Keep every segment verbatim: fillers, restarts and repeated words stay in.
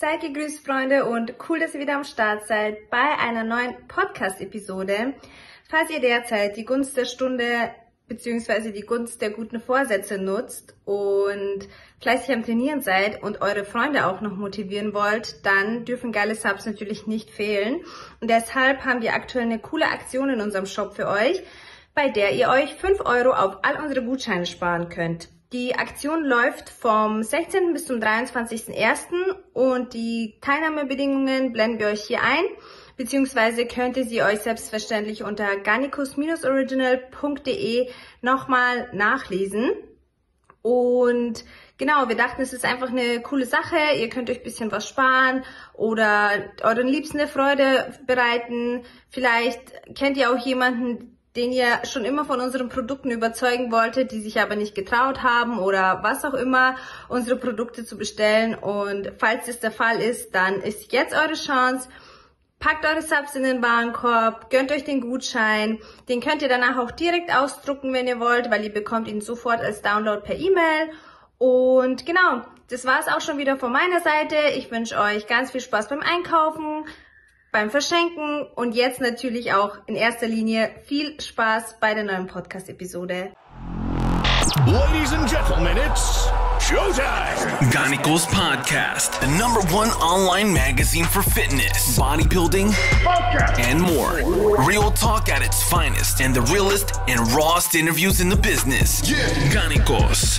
Seid gegrüßt, Freunde, und cool, dass ihr wieder am Start seid bei einer neuen Podcast-Episode. Falls ihr derzeit die Gunst der Stunde bzw. die Gunst der guten Vorsätze nutzt und fleißig am Trainieren seid und eure Freunde auch noch motivieren wollt, dann dürfen geile Subs natürlich nicht fehlen. Und deshalb haben wir aktuell eine coole Aktion in unserem Shop für euch, bei der ihr euch fünf Euro auf all unsere Gutscheine sparen könnt. Die Aktion läuft vom sechzehnten bis zum dreiundzwanzigsten ersten und die Teilnahmebedingungen blenden wir euch hier ein, beziehungsweise könnt ihr sie euch selbstverständlich unter garnicus original punkt de nochmal nachlesen. Und genau, wir dachten, es ist einfach eine coole Sache, ihr könnt euch ein bisschen was sparen oder euren Liebsten eine Freude bereiten. Vielleicht kennt ihr auch jemanden, den ihr schon immer von unseren Produkten überzeugen wolltet, die sich aber nicht getraut haben oder was auch immer, unsere Produkte zu bestellen. Und falls das der Fall ist, dann ist jetzt eure Chance. Packt eure Subs in den Warenkorb, gönnt euch den Gutschein. Den könnt ihr danach auch direkt ausdrucken, wenn ihr wollt, weil ihr bekommt ihn sofort als Download per E-Mail. Und genau, das war's auch schon wieder von meiner Seite. Ich wünsche euch ganz viel Spaß beim Einkaufen, beim Verschenken und jetzt natürlich auch in erster Linie viel Spaß bei der neuen Podcast-Episode. Ladies and gentlemen, it's showtime! Garnicus Podcast, the number one online magazine for fitness, bodybuilding, Podcast. and more. Real talk at its finest and the realest and rawest interviews in the business. Yeah. Garnicus.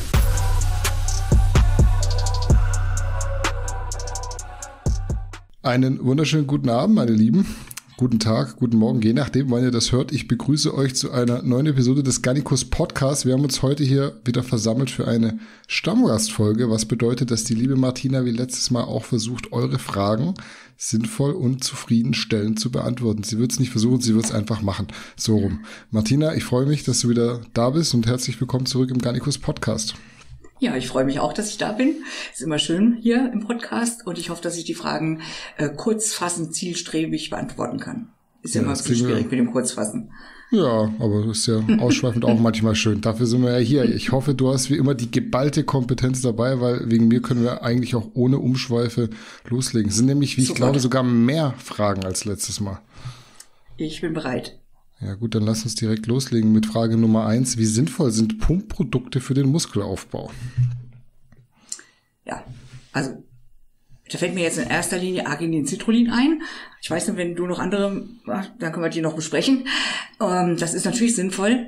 Einen wunderschönen guten Abend, meine Lieben. Guten Tag, guten Morgen, je nachdem, wann ihr das hört. Ich begrüße euch zu einer neuen Episode des Garnicus Podcasts. Wir haben uns heute hier wieder versammelt für eine Stammgastfolge, was bedeutet, dass die liebe Martina wie letztes Mal auch versucht, eure Fragen sinnvoll und zufriedenstellend zu beantworten. Sie wird es nicht versuchen, sie wird es einfach machen. So rum. Martina, ich freue mich, dass du wieder da bist und herzlich willkommen zurück im Garnicus Podcast. Ja, ich freue mich auch, dass ich da bin. Ist immer schön hier im Podcast und ich hoffe, dass ich die Fragen äh, kurz fassen, zielstrebig beantworten kann. Ist ja, ja immer so schwierig mit dem Kurzfassen. Ja, aber das ist ja ausschweifend auch manchmal schön. Dafür sind wir ja hier. Ich hoffe, du hast wie immer die geballte Kompetenz dabei, weil wegen mir können wir eigentlich auch ohne Umschweife loslegen. Es sind nämlich, wie Super. ich glaube, sogar mehr Fragen als letztes Mal. Ich bin bereit. Ja gut, dann lass uns direkt loslegen mit Frage Nummer eins. Wie sinnvoll sind Pumpprodukte für den Muskelaufbau? Ja, also da fällt mir jetzt in erster Linie Arginin Citrullin ein. Ich weiß nicht, wenn du noch andere, dann können wir die noch besprechen. Das ist natürlich sinnvoll,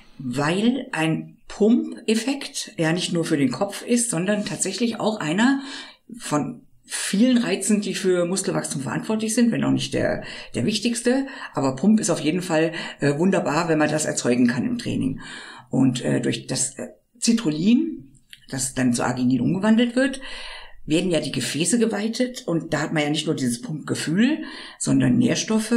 weil ein Pumpeffekt ja nicht nur für den Kopf ist, sondern tatsächlich auch einer von vielen Reizen, die für Muskelwachstum verantwortlich sind, wenn auch nicht der der wichtigste. Aber Pump ist auf jeden Fall äh, wunderbar, wenn man das erzeugen kann im Training. Und äh, durch das äh, Citrullin, das dann zu Arginin umgewandelt wird, werden ja die Gefäße geweitet. Und da hat man ja nicht nur dieses Pumpgefühl, sondern Nährstoffe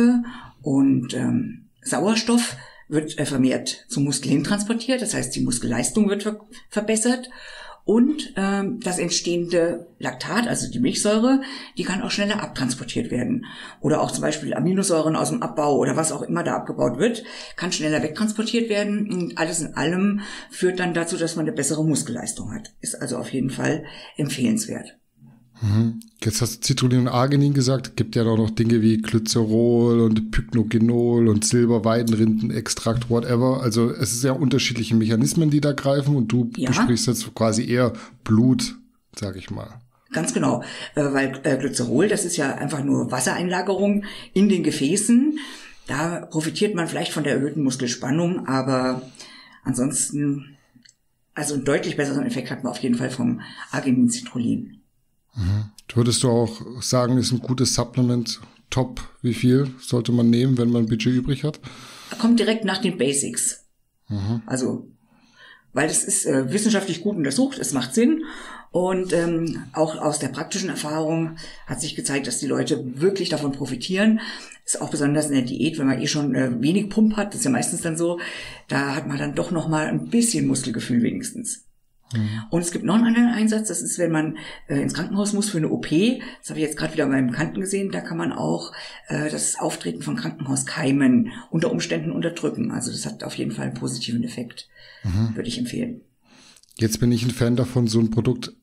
und ähm, Sauerstoff wird äh, vermehrt zum Muskel hin transportiert. Das heißt, die Muskelleistung wird ver- verbessert. Und ähm, das entstehende Laktat, also die Milchsäure, die kann auch schneller abtransportiert werden. Oder auch zum Beispiel Aminosäuren aus dem Abbau oder was auch immer da abgebaut wird, kann schneller wegtransportiert werden. Und alles in allem führt dann dazu, dass man eine bessere Muskelleistung hat. Ist also auf jeden Fall empfehlenswert. Mhm. Jetzt hast du Citrullin und Arginin gesagt. Gibt ja auch noch Dinge wie Glycerol und Pycnogenol und Silberweidenrindenextrakt, whatever. Also es ist ja unterschiedliche Mechanismen, die da greifen und du ja. besprichst jetzt quasi eher Blut, sag ich mal. Ganz genau, weil Glycerol, das ist ja einfach nur Wassereinlagerung in den Gefäßen. Da profitiert man vielleicht von der erhöhten Muskelspannung, aber ansonsten, also einen deutlich besseren Effekt hat man auf jeden Fall vom Arginin-Citrullin. Mhm. Würdest du auch sagen, ist ein gutes Supplement, top, wie viel sollte man nehmen, wenn man Budget übrig hat? Kommt direkt nach den Basics. Mhm. Also, weil es ist äh, wissenschaftlich gut untersucht, es macht Sinn und ähm, auch aus der praktischen Erfahrung hat sich gezeigt, dass die Leute wirklich davon profitieren. Ist auch besonders in der Diät, wenn man eh schon äh, wenig Pump hat, das ist ja meistens dann so, da hat man dann doch noch mal ein bisschen Muskelgefühl wenigstens. Mhm. Und es gibt noch einen anderen Einsatz, das ist, wenn man äh, ins Krankenhaus muss für eine O P, das habe ich jetzt gerade wieder bei meinem Bekannten gesehen, da kann man auch äh, das Auftreten von Krankenhauskeimen unter Umständen unterdrücken. Also das hat auf jeden Fall einen positiven Effekt, mhm. würde ich empfehlen. Jetzt bin ich ein Fan davon, so ein Produkt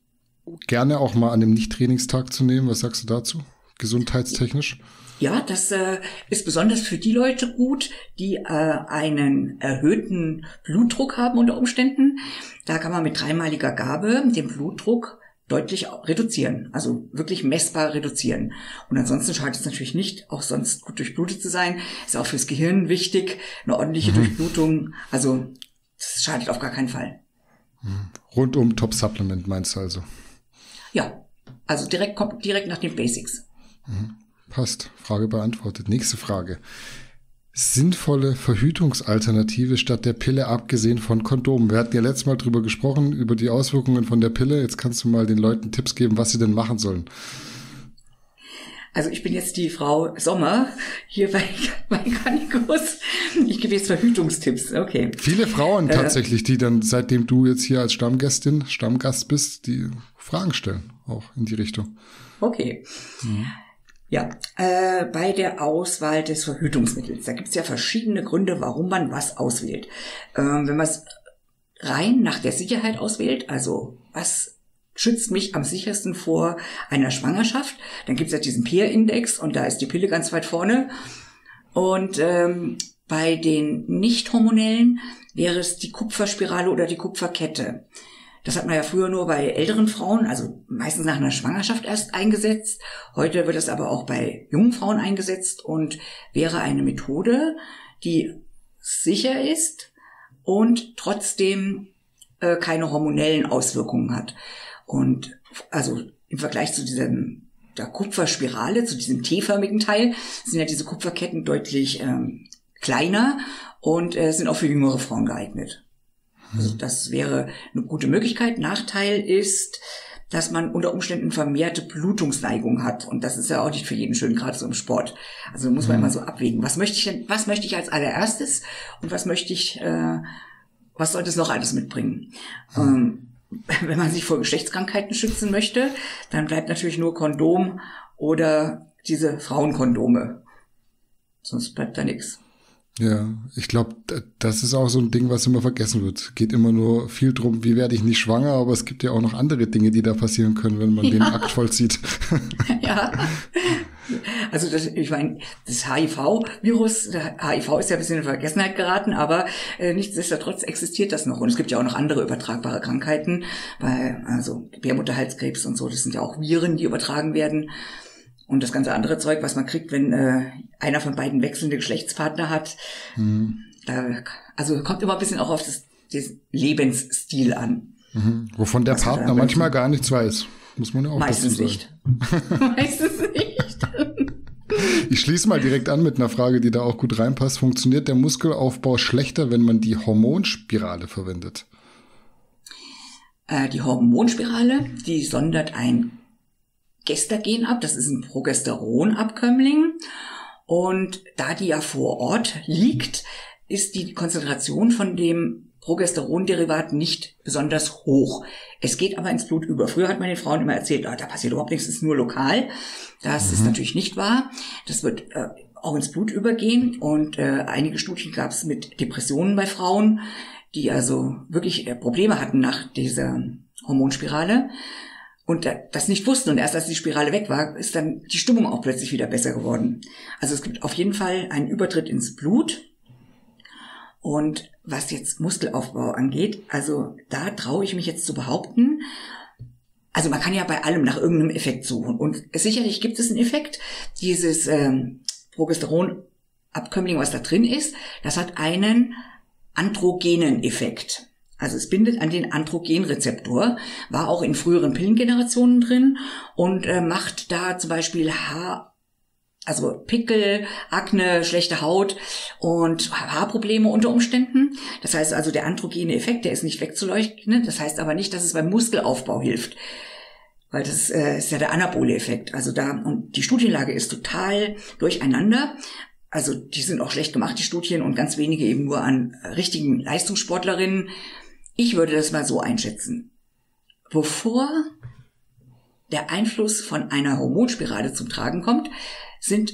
gerne auch mal an einem Nicht-Trainingstag zu nehmen. Was sagst du dazu, gesundheitstechnisch? Ja, das äh, ist besonders für die Leute gut, die äh, einen erhöhten Blutdruck haben unter Umständen. Da kann man mit dreimaliger Gabe den Blutdruck deutlich reduzieren, also wirklich messbar reduzieren. Und ansonsten schadet es natürlich nicht, auch sonst gut durchblutet zu sein. Ist auch fürs Gehirn wichtig, eine ordentliche mhm. Durchblutung. Also das schadet auf gar keinen Fall. Rundum Top-Supplement meinst du also? Ja, also direkt kommt direkt nach den Basics. Mhm. Passt. Frage beantwortet. Nächste Frage. Sinnvolle Verhütungsalternative statt der Pille, abgesehen von Kondomen. Wir hatten ja letztes Mal drüber gesprochen, über die Auswirkungen von der Pille. Jetzt kannst du mal den Leuten Tipps geben, was sie denn machen sollen. Also ich bin jetzt die Frau Sommer hier bei, bei Garnicus. Ich gebe jetzt Verhütungstipps. Okay. Viele Frauen tatsächlich, die dann, seitdem du jetzt hier als Stammgästin, Stammgast bist, die Fragen stellen, auch in die Richtung. Okay. Mhm. Ja, äh, bei der Auswahl des Verhütungsmittels, da gibt es ja verschiedene Gründe, warum man was auswählt. Ähm, wenn man es rein nach der Sicherheit auswählt, also was schützt mich am sichersten vor einer Schwangerschaft, dann gibt es ja diesen P I R-Index und da ist die Pille ganz weit vorne. Und ähm, bei den nicht hormonellen wäre es die Kupferspirale oder die Kupferkette. Das hat man ja früher nur bei älteren Frauen, also meistens nach einer Schwangerschaft erst eingesetzt. Heute wird es aber auch bei jungen Frauen eingesetzt und wäre eine Methode, die sicher ist und trotzdem äh, keine hormonellen Auswirkungen hat. Und also im Vergleich zu diesem der Kupferspirale, zu diesem T-förmigen Teil, sind ja diese Kupferketten deutlich ähm, kleiner und äh, sind auch für jüngere Frauen geeignet. Also das wäre eine gute Möglichkeit. Nachteil ist, dass man unter Umständen vermehrte Blutungsneigung hat. Und das ist ja auch nicht für jeden schön, gerade so im Sport. Also muss man mhm. immer so abwägen. Was möchte ich denn, was möchte ich als allererstes und was möchte ich, äh, was sollte es noch alles mitbringen? Mhm. Ähm, wenn man sich vor Geschlechtskrankheiten schützen möchte, dann bleibt natürlich nur Kondom oder diese Frauenkondome. Sonst bleibt da nichts. Ja, ich glaube, das ist auch so ein Ding, was immer vergessen wird. Geht immer nur viel drum, wie werde ich nicht schwanger, aber es gibt ja auch noch andere Dinge, die da passieren können, wenn man ja. den Akt vollzieht. Ja, also das, ich meine, das H I V-Virus, der H I V ist ja ein bisschen in Vergessenheit geraten, aber äh, nichtsdestotrotz existiert das noch. Und es gibt ja auch noch andere übertragbare Krankheiten, weil also Gebärmutterhalskrebs und so, das sind ja auch Viren, die übertragen werden. Und das ganze andere Zeug, was man kriegt, wenn äh, einer von beiden wechselnde Geschlechtspartner hat, mhm. da, also kommt immer ein bisschen auch auf das, das Lebensstil an. Mhm. Wovon der was Partner manchmal gar nichts weiß, muss man ja auch Meistens nicht. Meistens nicht. Ich schließe mal direkt an mit einer Frage, die da auch gut reinpasst. Funktioniert der Muskelaufbau schlechter, wenn man die Hormonspirale verwendet? Äh, die Hormonspirale, die sondert ein Gestagen ab, das ist ein Progesteronabkömmling und da die ja vor Ort liegt, ist die Konzentration von dem Progesteronderivat nicht besonders hoch. Es geht aber ins Blut über. Früher hat man den Frauen immer erzählt, ah, da passiert überhaupt nichts, es ist nur lokal. Das mhm. ist natürlich nicht wahr. Das wird äh, auch ins Blut übergehen und äh, einige Studien gab es mit Depressionen bei Frauen, die also wirklich äh, Probleme hatten nach dieser Hormonspirale. Und das nicht wussten. Und erst als die Spirale weg war, ist dann die Stimmung auch plötzlich wieder besser geworden. Also es gibt auf jeden Fall einen Übertritt ins Blut. Und was jetzt Muskelaufbau angeht, also da traue ich mich jetzt zu behaupten, also man kann ja bei allem nach irgendeinem Effekt suchen. Und sicherlich gibt es einen Effekt. Dieses ähm, Progesteronabkömmling, was da drin ist, das hat einen androgenen Effekt. Also es bindet an den Androgenrezeptor, war auch in früheren Pillengenerationen drin und äh, macht da zum Beispiel Haar, also Pickel, Akne, schlechte Haut und Haarprobleme unter Umständen. Das heißt also, der androgene Effekt, der ist nicht wegzuleugnen. Das heißt aber nicht, dass es beim Muskelaufbau hilft, weil das äh, ist ja der anabole Effekt. Also da, und die Studienlage ist total durcheinander. Also die sind auch schlecht gemacht, die Studien, und ganz wenige eben nur an richtigen Leistungssportlerinnen. Ich würde das mal so einschätzen. Bevor der Einfluss von einer Hormonspirale zum Tragen kommt, sind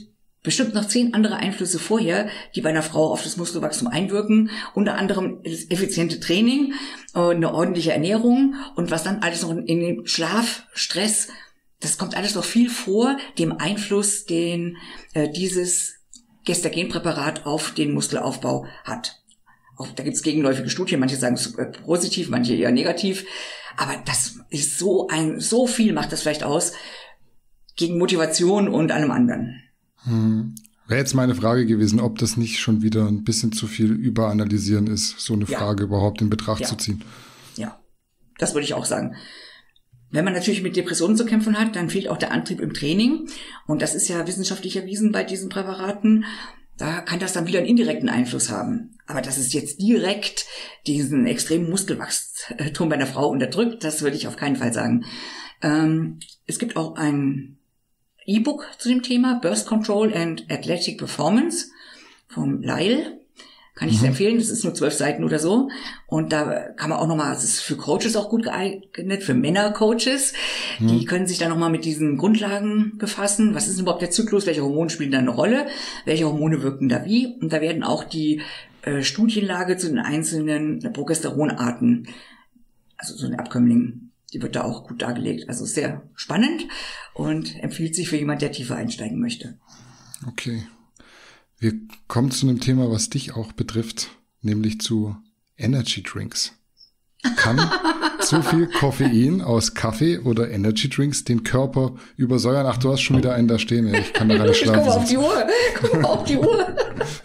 bestimmt noch zehn andere Einflüsse vorher, die bei einer Frau auf das Muskelwachstum einwirken. Unter anderem das effiziente Training, eine ordentliche Ernährung und was dann alles noch in den Schlaf, Stress, das kommt alles noch viel vor dem Einfluss, den äh, dieses Gestagenpräparat auf den Muskelaufbau hat. Auch, da gibt es gegenläufige Studien, manche sagen es äh, positiv, manche eher negativ. Aber das ist so ein, so viel macht das vielleicht aus gegen Motivation und allem anderen. Hm. Wäre jetzt meine Frage gewesen, ob das nicht schon wieder ein bisschen zu viel überanalysieren ist, so eine Ja. Frage überhaupt in Betracht Ja. zu ziehen. Ja, das würde ich auch sagen. Wenn man natürlich mit Depressionen zu kämpfen hat, dann fehlt auch der Antrieb im Training. Und das ist ja wissenschaftlich erwiesen bei diesen Präparaten. Da kann das dann wieder einen indirekten Einfluss haben. Aber dass es jetzt direkt diesen extremen Muskelwachstum bei einer Frau unterdrückt, das würde ich auf keinen Fall sagen. Ähm, es gibt auch ein E-Book zu dem Thema, Burst Control and Athletic Performance vom Lyle. Kann ich sehr empfehlen, das ist nur zwölf Seiten oder so. Und da kann man auch nochmal, es ist für Coaches auch gut geeignet, für Männer-Coaches. Die können sich da nochmal mit diesen Grundlagen befassen. Was ist denn überhaupt der Zyklus? Welche Hormone spielen da eine Rolle? Welche Hormone wirken da wie? Und da werden auch die äh, Studienlage zu den einzelnen Progesteronarten, also so eine Abkömmling, die wird da auch gut dargelegt. Also sehr spannend und empfiehlt sich für jemand, der tiefer einsteigen möchte. Okay. Wir kommen zu einem Thema, was dich auch betrifft, nämlich zu Energy Drinks. Kann zu viel Koffein aus Kaffee oder Energy Drinks den Körper übersäuern? Ach, du hast schon wieder einen da stehen. Ey. Ich kann da gar nicht schlafen. Guck mal auf die Uhr. Guck mal auf die Uhr.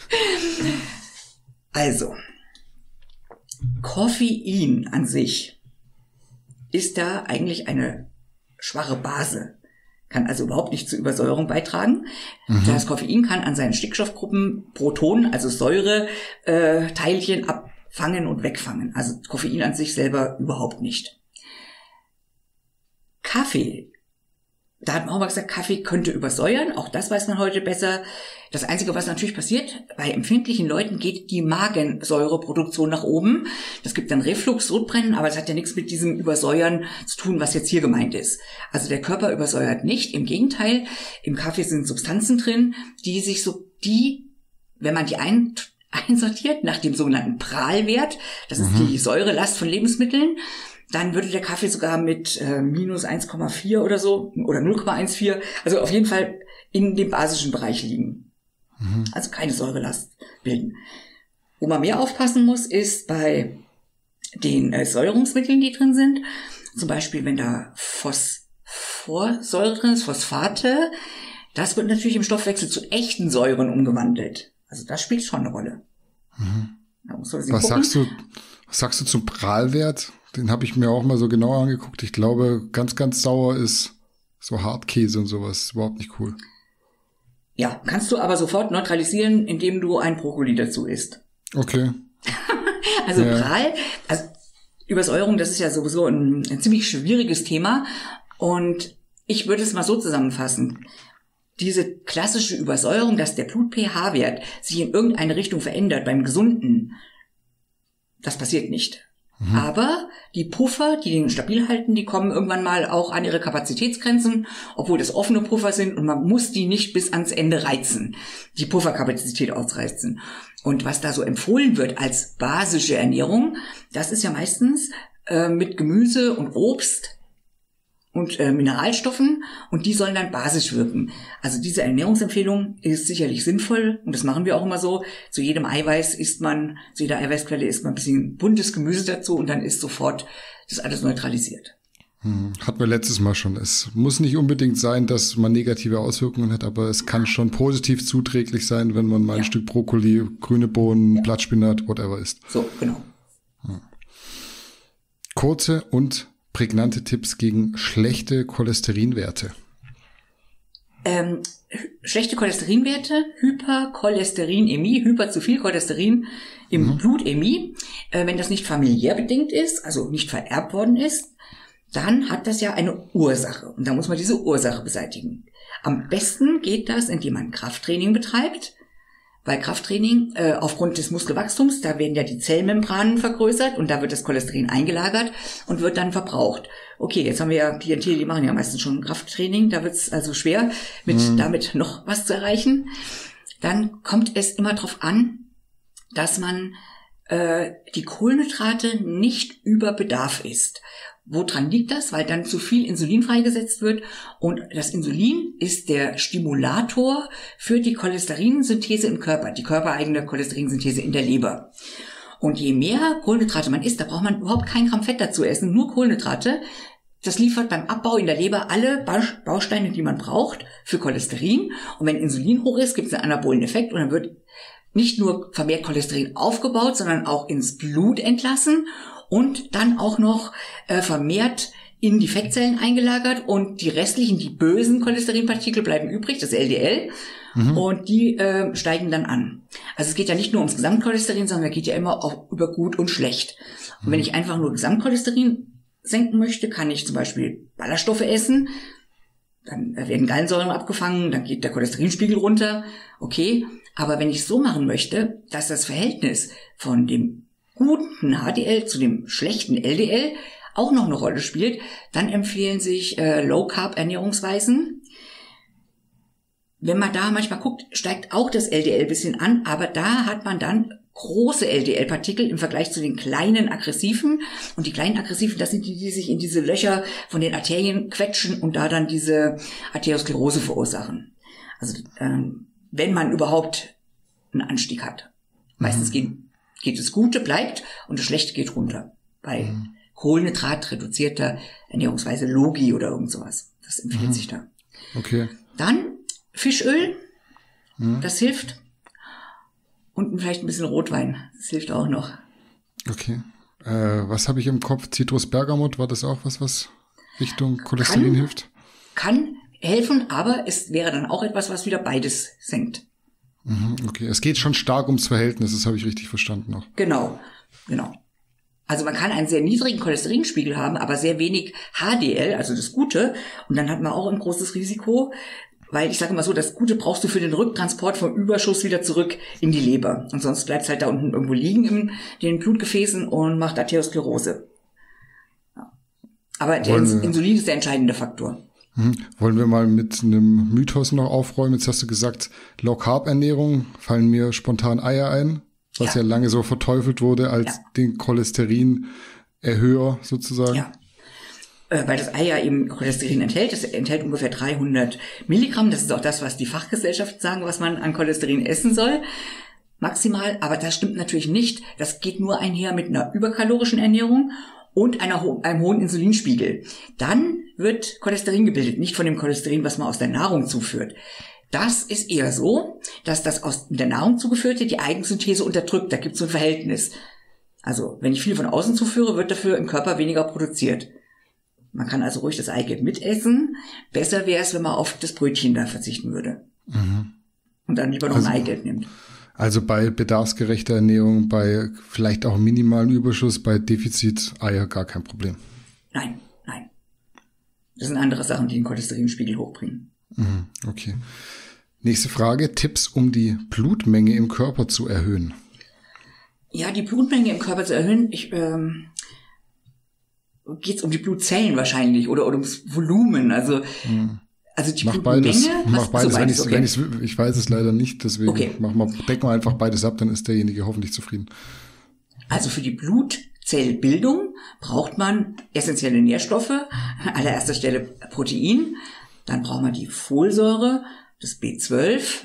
Also, Koffein an sich ist da eigentlich eine schwache Base. Kann also überhaupt nicht zur Übersäuerung beitragen. Mhm. Das Koffein kann an seinen Stickstoffgruppen Protonen, also Säureteilchen, äh, abfangen und wegfangen. Also Koffein an sich selber überhaupt nicht. Kaffee. Da hat man auch mal gesagt, Kaffee könnte übersäuern. Auch das weiß man heute besser. Das Einzige, was natürlich passiert, bei empfindlichen Leuten geht die Magensäureproduktion nach oben. Das gibt dann Reflux, Sodbrennen, aber es hat ja nichts mit diesem Übersäuern zu tun, was jetzt hier gemeint ist. Also der Körper übersäuert nicht. Im Gegenteil, im Kaffee sind Substanzen drin, die sich so, die, wenn man die ein, einsortiert, nach dem sogenannten Prahlwert, das ist mhm. die Säurelast von Lebensmitteln, dann würde der Kaffee sogar mit äh, minus eins Komma vier oder so oder null Komma vierzehn, also auf jeden Fall in dem basischen Bereich liegen. Mhm. Also keine Säurelast bilden. Wo man mehr aufpassen muss, ist bei den äh, Säurungsmitteln, die drin sind. Zum Beispiel, wenn da Phosphorsäure drin ist, Phosphate, das wird natürlich im Stoffwechsel zu echten Säuren umgewandelt. Also das spielt schon eine Rolle. Mhm. Da muss man was gucken. sagst du, was sagst du zum Prahlwert? Den habe ich mir auch mal so genau angeguckt. Ich glaube, ganz, ganz sauer ist so Hartkäse und sowas. Ist überhaupt nicht cool. Ja, kannst du aber sofort neutralisieren, indem du ein Brokkoli dazu isst. Okay. Also ja. Prahl, also Übersäuerung, das ist ja sowieso ein, ein ziemlich schwieriges Thema. Und ich würde es mal so zusammenfassen. Diese klassische Übersäuerung, dass der Blut-pH-Wert sich in irgendeine Richtung verändert beim Gesunden, das passiert nicht. Mhm. Aber die Puffer, die den stabil halten, die kommen irgendwann mal auch an ihre Kapazitätsgrenzen, obwohl das offene Puffer sind und man muss die nicht bis ans Ende reizen, die Pufferkapazität ausreizen. Und was da so empfohlen wird als basische Ernährung, das ist ja meistens äh, mit Gemüse und Obst und äh, Mineralstoffen und die sollen dann basisch wirken. Also diese Ernährungsempfehlung ist sicherlich sinnvoll und das machen wir auch immer so. Zu jedem Eiweiß isst man, zu jeder Eiweißquelle isst man ein bisschen buntes Gemüse dazu und dann ist sofort das alles neutralisiert. Hm, hatten wir letztes Mal schon. Es muss nicht unbedingt sein, dass man negative Auswirkungen hat, aber es kann schon positiv zuträglich sein, wenn man mal ein Ja. Stück Brokkoli, grüne Bohnen, ja. Blattspinat, whatever isst. So, genau. Hm. Kurze und prägnante Tipps gegen schlechte Cholesterinwerte. Ähm, schlechte Cholesterinwerte, Hypercholesterinämie, hyper zu viel Cholesterin im mhm. Blutämie, äh, wenn das nicht familiär bedingt ist, also nicht vererbt worden ist, dann hat das ja eine Ursache und da muss man diese Ursache beseitigen. Am besten geht das, indem man Krafttraining betreibt, Bei Krafttraining, äh, aufgrund des Muskelwachstums, da werden ja die Zellmembranen vergrößert und da wird das Cholesterin eingelagert und wird dann verbraucht. Okay, jetzt haben wir ja Klientel, die machen ja meistens schon Krafttraining, da wird es also schwer, mit mhm. damit noch was zu erreichen. Dann kommt es immer darauf an, dass man äh, die Kohlenhydrate nicht über Bedarf isst. Woran liegt das? Weil dann zu viel Insulin freigesetzt wird und das Insulin ist der Stimulator für die Cholesterinsynthese im Körper, die körpereigene Cholesterinsynthese in der Leber. Und je mehr Kohlenhydrate man isst, da braucht man überhaupt kein Gramm Fett dazu essen, nur Kohlenhydrate. Das liefert beim Abbau in der Leber alle Bausteine, die man braucht für Cholesterin. Und wenn Insulin hoch ist, gibt es einen anabolen Effekt und dann wird nicht nur vermehrt Cholesterin aufgebaut, sondern auch ins Blut entlassen. Und dann auch noch äh, vermehrt in die Fettzellen eingelagert und die restlichen, die bösen Cholesterinpartikel bleiben übrig, das L D L, mhm. und die äh, steigen dann an. Also es geht ja nicht nur ums Gesamtcholesterin, sondern es geht ja immer auch über gut und schlecht. Und mhm. wenn ich einfach nur Gesamtcholesterin senken möchte, kann ich zum Beispiel Ballaststoffe essen, dann werden Gallensäuren abgefangen, dann geht der Cholesterinspiegel runter, okay. Aber wenn ich es so machen möchte, dass das Verhältnis von dem guten H D L zu dem schlechten L D L auch noch eine Rolle spielt, dann empfehlen sich äh, Low-Carb-Ernährungsweisen. Wenn man da manchmal guckt, steigt auch das L D L ein bisschen an, aber da hat man dann große L D L-Partikel im Vergleich zu den kleinen Aggressiven. Und die kleinen Aggressiven, das sind die, die sich in diese Löcher von den Arterien quetschen und da dann diese Arteriosklerose verursachen. Also ähm, wenn man überhaupt einen Anstieg hat. Meistens mhm. gehen geht das Gute, bleibt und das Schlechte geht runter. Bei mhm. Kohlenhydrat reduzierter Ernährungsweise, Logi oder irgend sowas. Das empfiehlt mhm. sich da. Okay. Dann Fischöl, mhm. das hilft. Und vielleicht ein bisschen Rotwein, das hilft auch noch. Okay. Äh, was habe ich im Kopf? Zitrusbergamot, war das auch was, was Richtung Cholesterin kann, hilft? Kann helfen, aber es wäre dann auch etwas, was wieder beides senkt. Okay, es geht schon stark ums Verhältnis, das habe ich richtig verstanden noch. Genau, genau. Also man kann einen sehr niedrigen Cholesterinspiegel haben, aber sehr wenig H D L, also das Gute. Und dann hat man auch ein großes Risiko, weil ich sage mal so, das Gute brauchst du für den Rücktransport vom Überschuss wieder zurück in die Leber. Und sonst bleibt es halt da unten irgendwo liegen in den Blutgefäßen und macht Arteriosklerose. Ja. Aber der Insulin ist der entscheidende Faktor. Mhm. Wollen wir mal mit einem Mythos noch aufräumen? Jetzt hast du gesagt, Low-Carb-Ernährung, fallen mir spontan Eier ein, was ja, ja lange so verteufelt wurde als ja. den Cholesterinerhöher sozusagen. Ja, äh, weil das Ei ja eben Cholesterin enthält. Es enthält ungefähr dreihundert Milligramm. Das ist auch das, was die Fachgesellschaften sagen, was man an Cholesterin essen soll. Maximal, aber das stimmt natürlich nicht. Das geht nur einher mit einer überkalorischen Ernährung und einer ho- einem hohen Insulinspiegel. Dann wird Cholesterin gebildet, nicht von dem Cholesterin, was man aus der Nahrung zuführt. Das ist eher so, dass das aus der Nahrung zugeführte die Eigensynthese unterdrückt. Da gibt es so ein Verhältnis. Also wenn ich viel von außen zuführe, wird dafür im Körper weniger produziert. Man kann also ruhig das Eigelb mitessen. Besser wäre es, wenn man auf das Brötchen da verzichten würde. Mhm. Und dann lieber noch also, ein Eigelb nimmt. Also bei bedarfsgerechter Ernährung, bei vielleicht auch minimalen Überschuss, bei Defizit Eier gar kein Problem. Nein, nein. Das sind andere Sachen, die den Cholesterinspiegel hochbringen. Mhm, okay. Nächste Frage. Tipps, um die Blutmenge im Körper zu erhöhen. Ja, die Blutmenge im Körper zu erhöhen, ich, ähm, geht's um die Blutzellen wahrscheinlich oder, oder ums Volumen. Also, mhm. also die mach beides. Blutmenge. Mach beides. So wenn ich, okay. wenn ich, ich weiß es leider nicht, deswegen okay. mach mal, decken wir einfach beides ab, dann ist derjenige hoffentlich zufrieden. Also für die Blutzellbildung braucht man essentielle Nährstoffe, an allererster Stelle Protein, dann braucht man die Folsäure, das B zwölf,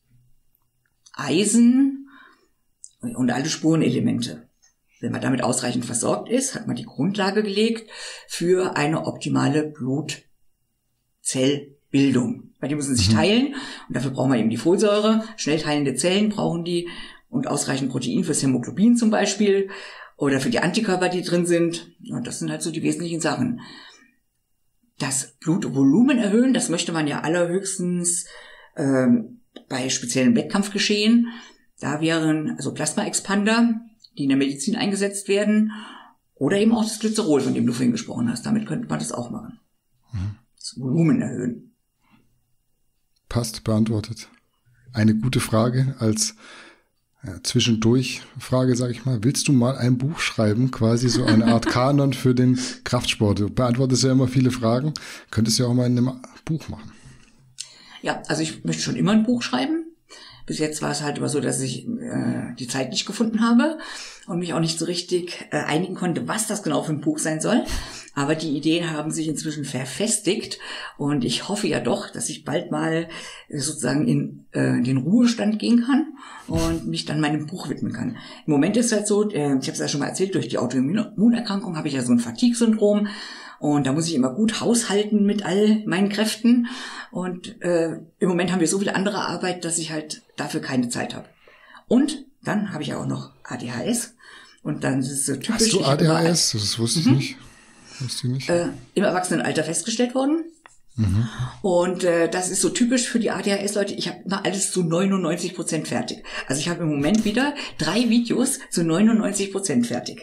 Eisen und alle Spurenelemente. Wenn man damit ausreichend versorgt ist, hat man die Grundlage gelegt für eine optimale Blutzellbildung. Weil die müssen sich mhm. teilen und dafür brauchen wir eben die Folsäure. Schnell teilende Zellen brauchen die und ausreichend Protein fürs Hämoglobin zum Beispiel oder für die Antikörper, die drin sind. Und das sind halt so die wesentlichen Sachen. Das Blutvolumen erhöhen, das möchte man ja allerhöchstens ähm, bei speziellen Wettkampfgeschehen. Da wären also Plasma-Expander, die in der Medizin eingesetzt werden, oder eben auch das Glycerol, von dem du vorhin gesprochen hast. Damit könnte man das auch machen. Mhm. Das Volumen erhöhen. Passt, beantwortet. eine gute Frage als ja, zwischendurch Frage, sage ich mal. Willst du mal ein Buch schreiben, quasi so eine Art Kanon für den Kraftsport? Du beantwortest ja immer viele Fragen. Könntest du ja auch mal in einem Buch machen. Ja, also ich möchte schon immer ein Buch schreiben. Bis jetzt war es halt immer so, dass ich äh, die Zeit nicht gefunden habe und mich auch nicht so richtig äh, einigen konnte, was das genau für ein Buch sein soll. Aber die Ideen haben sich inzwischen verfestigt und ich hoffe ja doch, dass ich bald mal äh, sozusagen in äh, den Ruhestand gehen kann und mich dann meinem Buch widmen kann. Im Moment ist es halt so, äh, ich habe es ja schon mal erzählt, durch die Autoimmunerkrankung habe ich ja so ein Fatigue-Syndrom. Und da muss ich immer gut haushalten mit all meinen Kräften. Und äh, im Moment haben wir so viele andere Arbeit, dass ich halt dafür keine Zeit habe. Und dann habe ich ja auch noch A D H S. Und dann ist es so typisch. Hast du A D H S? Das wusste ich mhm. nicht. Wusste ich nicht. Äh, Im Erwachsenenalter festgestellt worden. Mhm. Und äh, das ist so typisch für die A D H S-Leute. Ich habe immer alles zu neunundneunzig Prozent fertig. Also ich habe im Moment wieder drei Videos zu neunundneunzig Prozent fertig.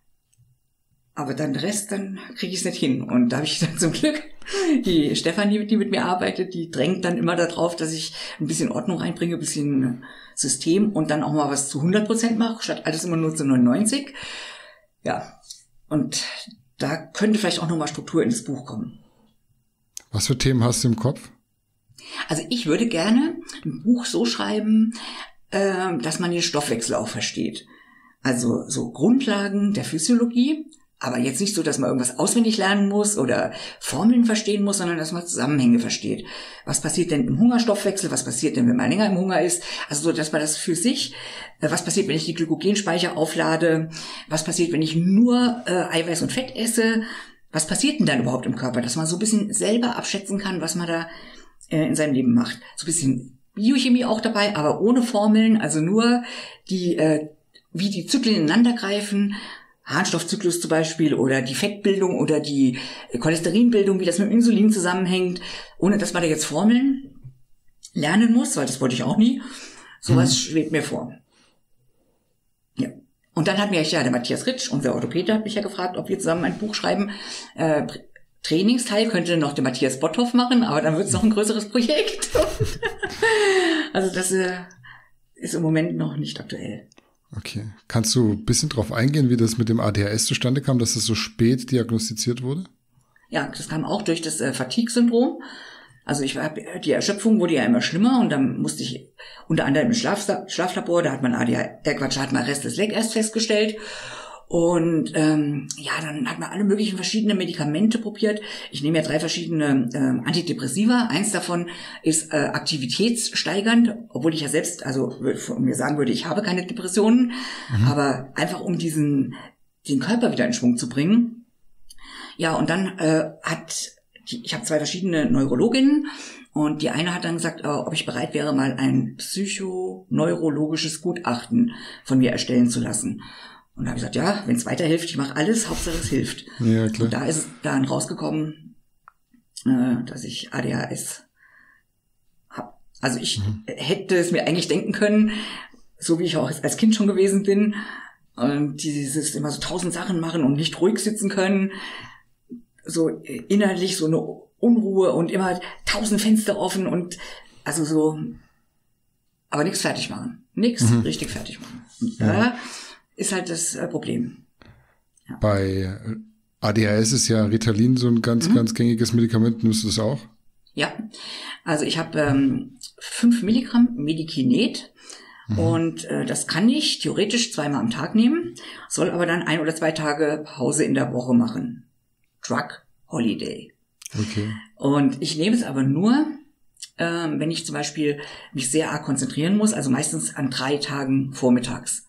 Aber dann den Rest, dann kriege ich es nicht hin. Und da habe ich dann zum Glück die Stefanie, die mit mir arbeitet, die drängt dann immer darauf, dass ich ein bisschen Ordnung reinbringe, ein bisschen System und dann auch mal was zu hundert Prozent mache, statt alles immer nur zu neunundneunzig. Ja, und da könnte vielleicht auch nochmal Struktur ins Buch kommen. Was für Themen hast du im Kopf? Also ich würde gerne ein Buch so schreiben, äh, dass man den Stoffwechsel auch versteht. Also so Grundlagen der Physiologie, aber jetzt nicht so, dass man irgendwas auswendig lernen muss oder Formeln verstehen muss, sondern dass man Zusammenhänge versteht. Was passiert denn im Hungerstoffwechsel? Was passiert denn, wenn man länger im Hunger ist? Also so, dass man das für sich, was passiert, wenn ich die Glykogenspeicher auflade? Was passiert, wenn ich nur äh, Eiweiß und Fett esse? Was passiert denn dann überhaupt im Körper? Dass man so ein bisschen selber abschätzen kann, was man da äh, in seinem Leben macht. So ein bisschen Biochemie auch dabei, aber ohne Formeln, also nur die, äh, wie die Zyklen ineinander greifen, Harnstoffzyklus zum Beispiel oder die Fettbildung oder die Cholesterinbildung, wie das mit dem Insulin zusammenhängt, ohne dass man da jetzt Formeln lernen muss, weil das wollte ich auch nie. Sowas hm. schwebt mir vor. Ja. Und dann hat mir ja der Matthias Ritsch, unser Orthopäde, hat mich ja gefragt, ob wir zusammen ein Buch schreiben. Äh, Trainingsteil könnte noch der Matthias Botthoff machen, aber dann wird es noch ein größeres Projekt. Also das äh, ist im Moment noch nicht aktuell. Okay. Kannst du ein bisschen drauf eingehen, wie das mit dem A D H S zustande kam, dass das so spät diagnostiziert wurde? Ja, das kam auch durch das äh, Fatigue-Syndrom. Also ich war, die Erschöpfung wurde ja immer schlimmer und dann musste ich unter anderem im Schlaf, Schlaflabor, da hat man A D H S, äh Quatsch, hat man Restless Leg erst festgestellt. Und ähm, ja, dann hat man alle möglichen verschiedene Medikamente probiert. Ich nehme ja drei verschiedene ähm, Antidepressiva. Eins davon ist äh, aktivitätssteigernd, obwohl ich ja selbst, also von mir sagen würde, ich habe keine Depressionen, mhm. aber einfach um diesen den Körper wieder in Schwung zu bringen. Ja, und dann äh, hat die, ich habe zwei verschiedene Neurologinnen und die eine hat dann gesagt, äh, ob ich bereit wäre, mal ein psychoneurologisches Gutachten von mir erstellen zu lassen. Und da habe ich gesagt, ja, wenn es weiterhilft, ich mache alles, Hauptsache es hilft. Ja, klar. Und da ist es dann rausgekommen, äh, dass ich A D H S habe. Also ich mhm. hätte es mir eigentlich denken können, so wie ich auch als Kind schon gewesen bin, und dieses immer so tausend Sachen machen und nicht ruhig sitzen können, so innerlich so eine Unruhe und immer tausend Fenster offen und also so, aber nichts fertig machen. Nichts mhm. richtig fertig machen. Ja. ja. Ist halt das äh, Problem. Ja. Bei A D H S ist ja Ritalin so ein ganz, mhm. ganz gängiges Medikament. Nimmst du das auch? Ja, also ich habe ähm, fünf Milligramm Medikinet mhm. und äh, das kann ich theoretisch zweimal am Tag nehmen, soll aber dann ein oder zwei Tage Pause in der Woche machen. Drug Holiday. Okay. Und ich nehme es aber nur, ähm, wenn ich zum Beispiel mich sehr arg konzentrieren muss, also meistens an drei Tagen vormittags.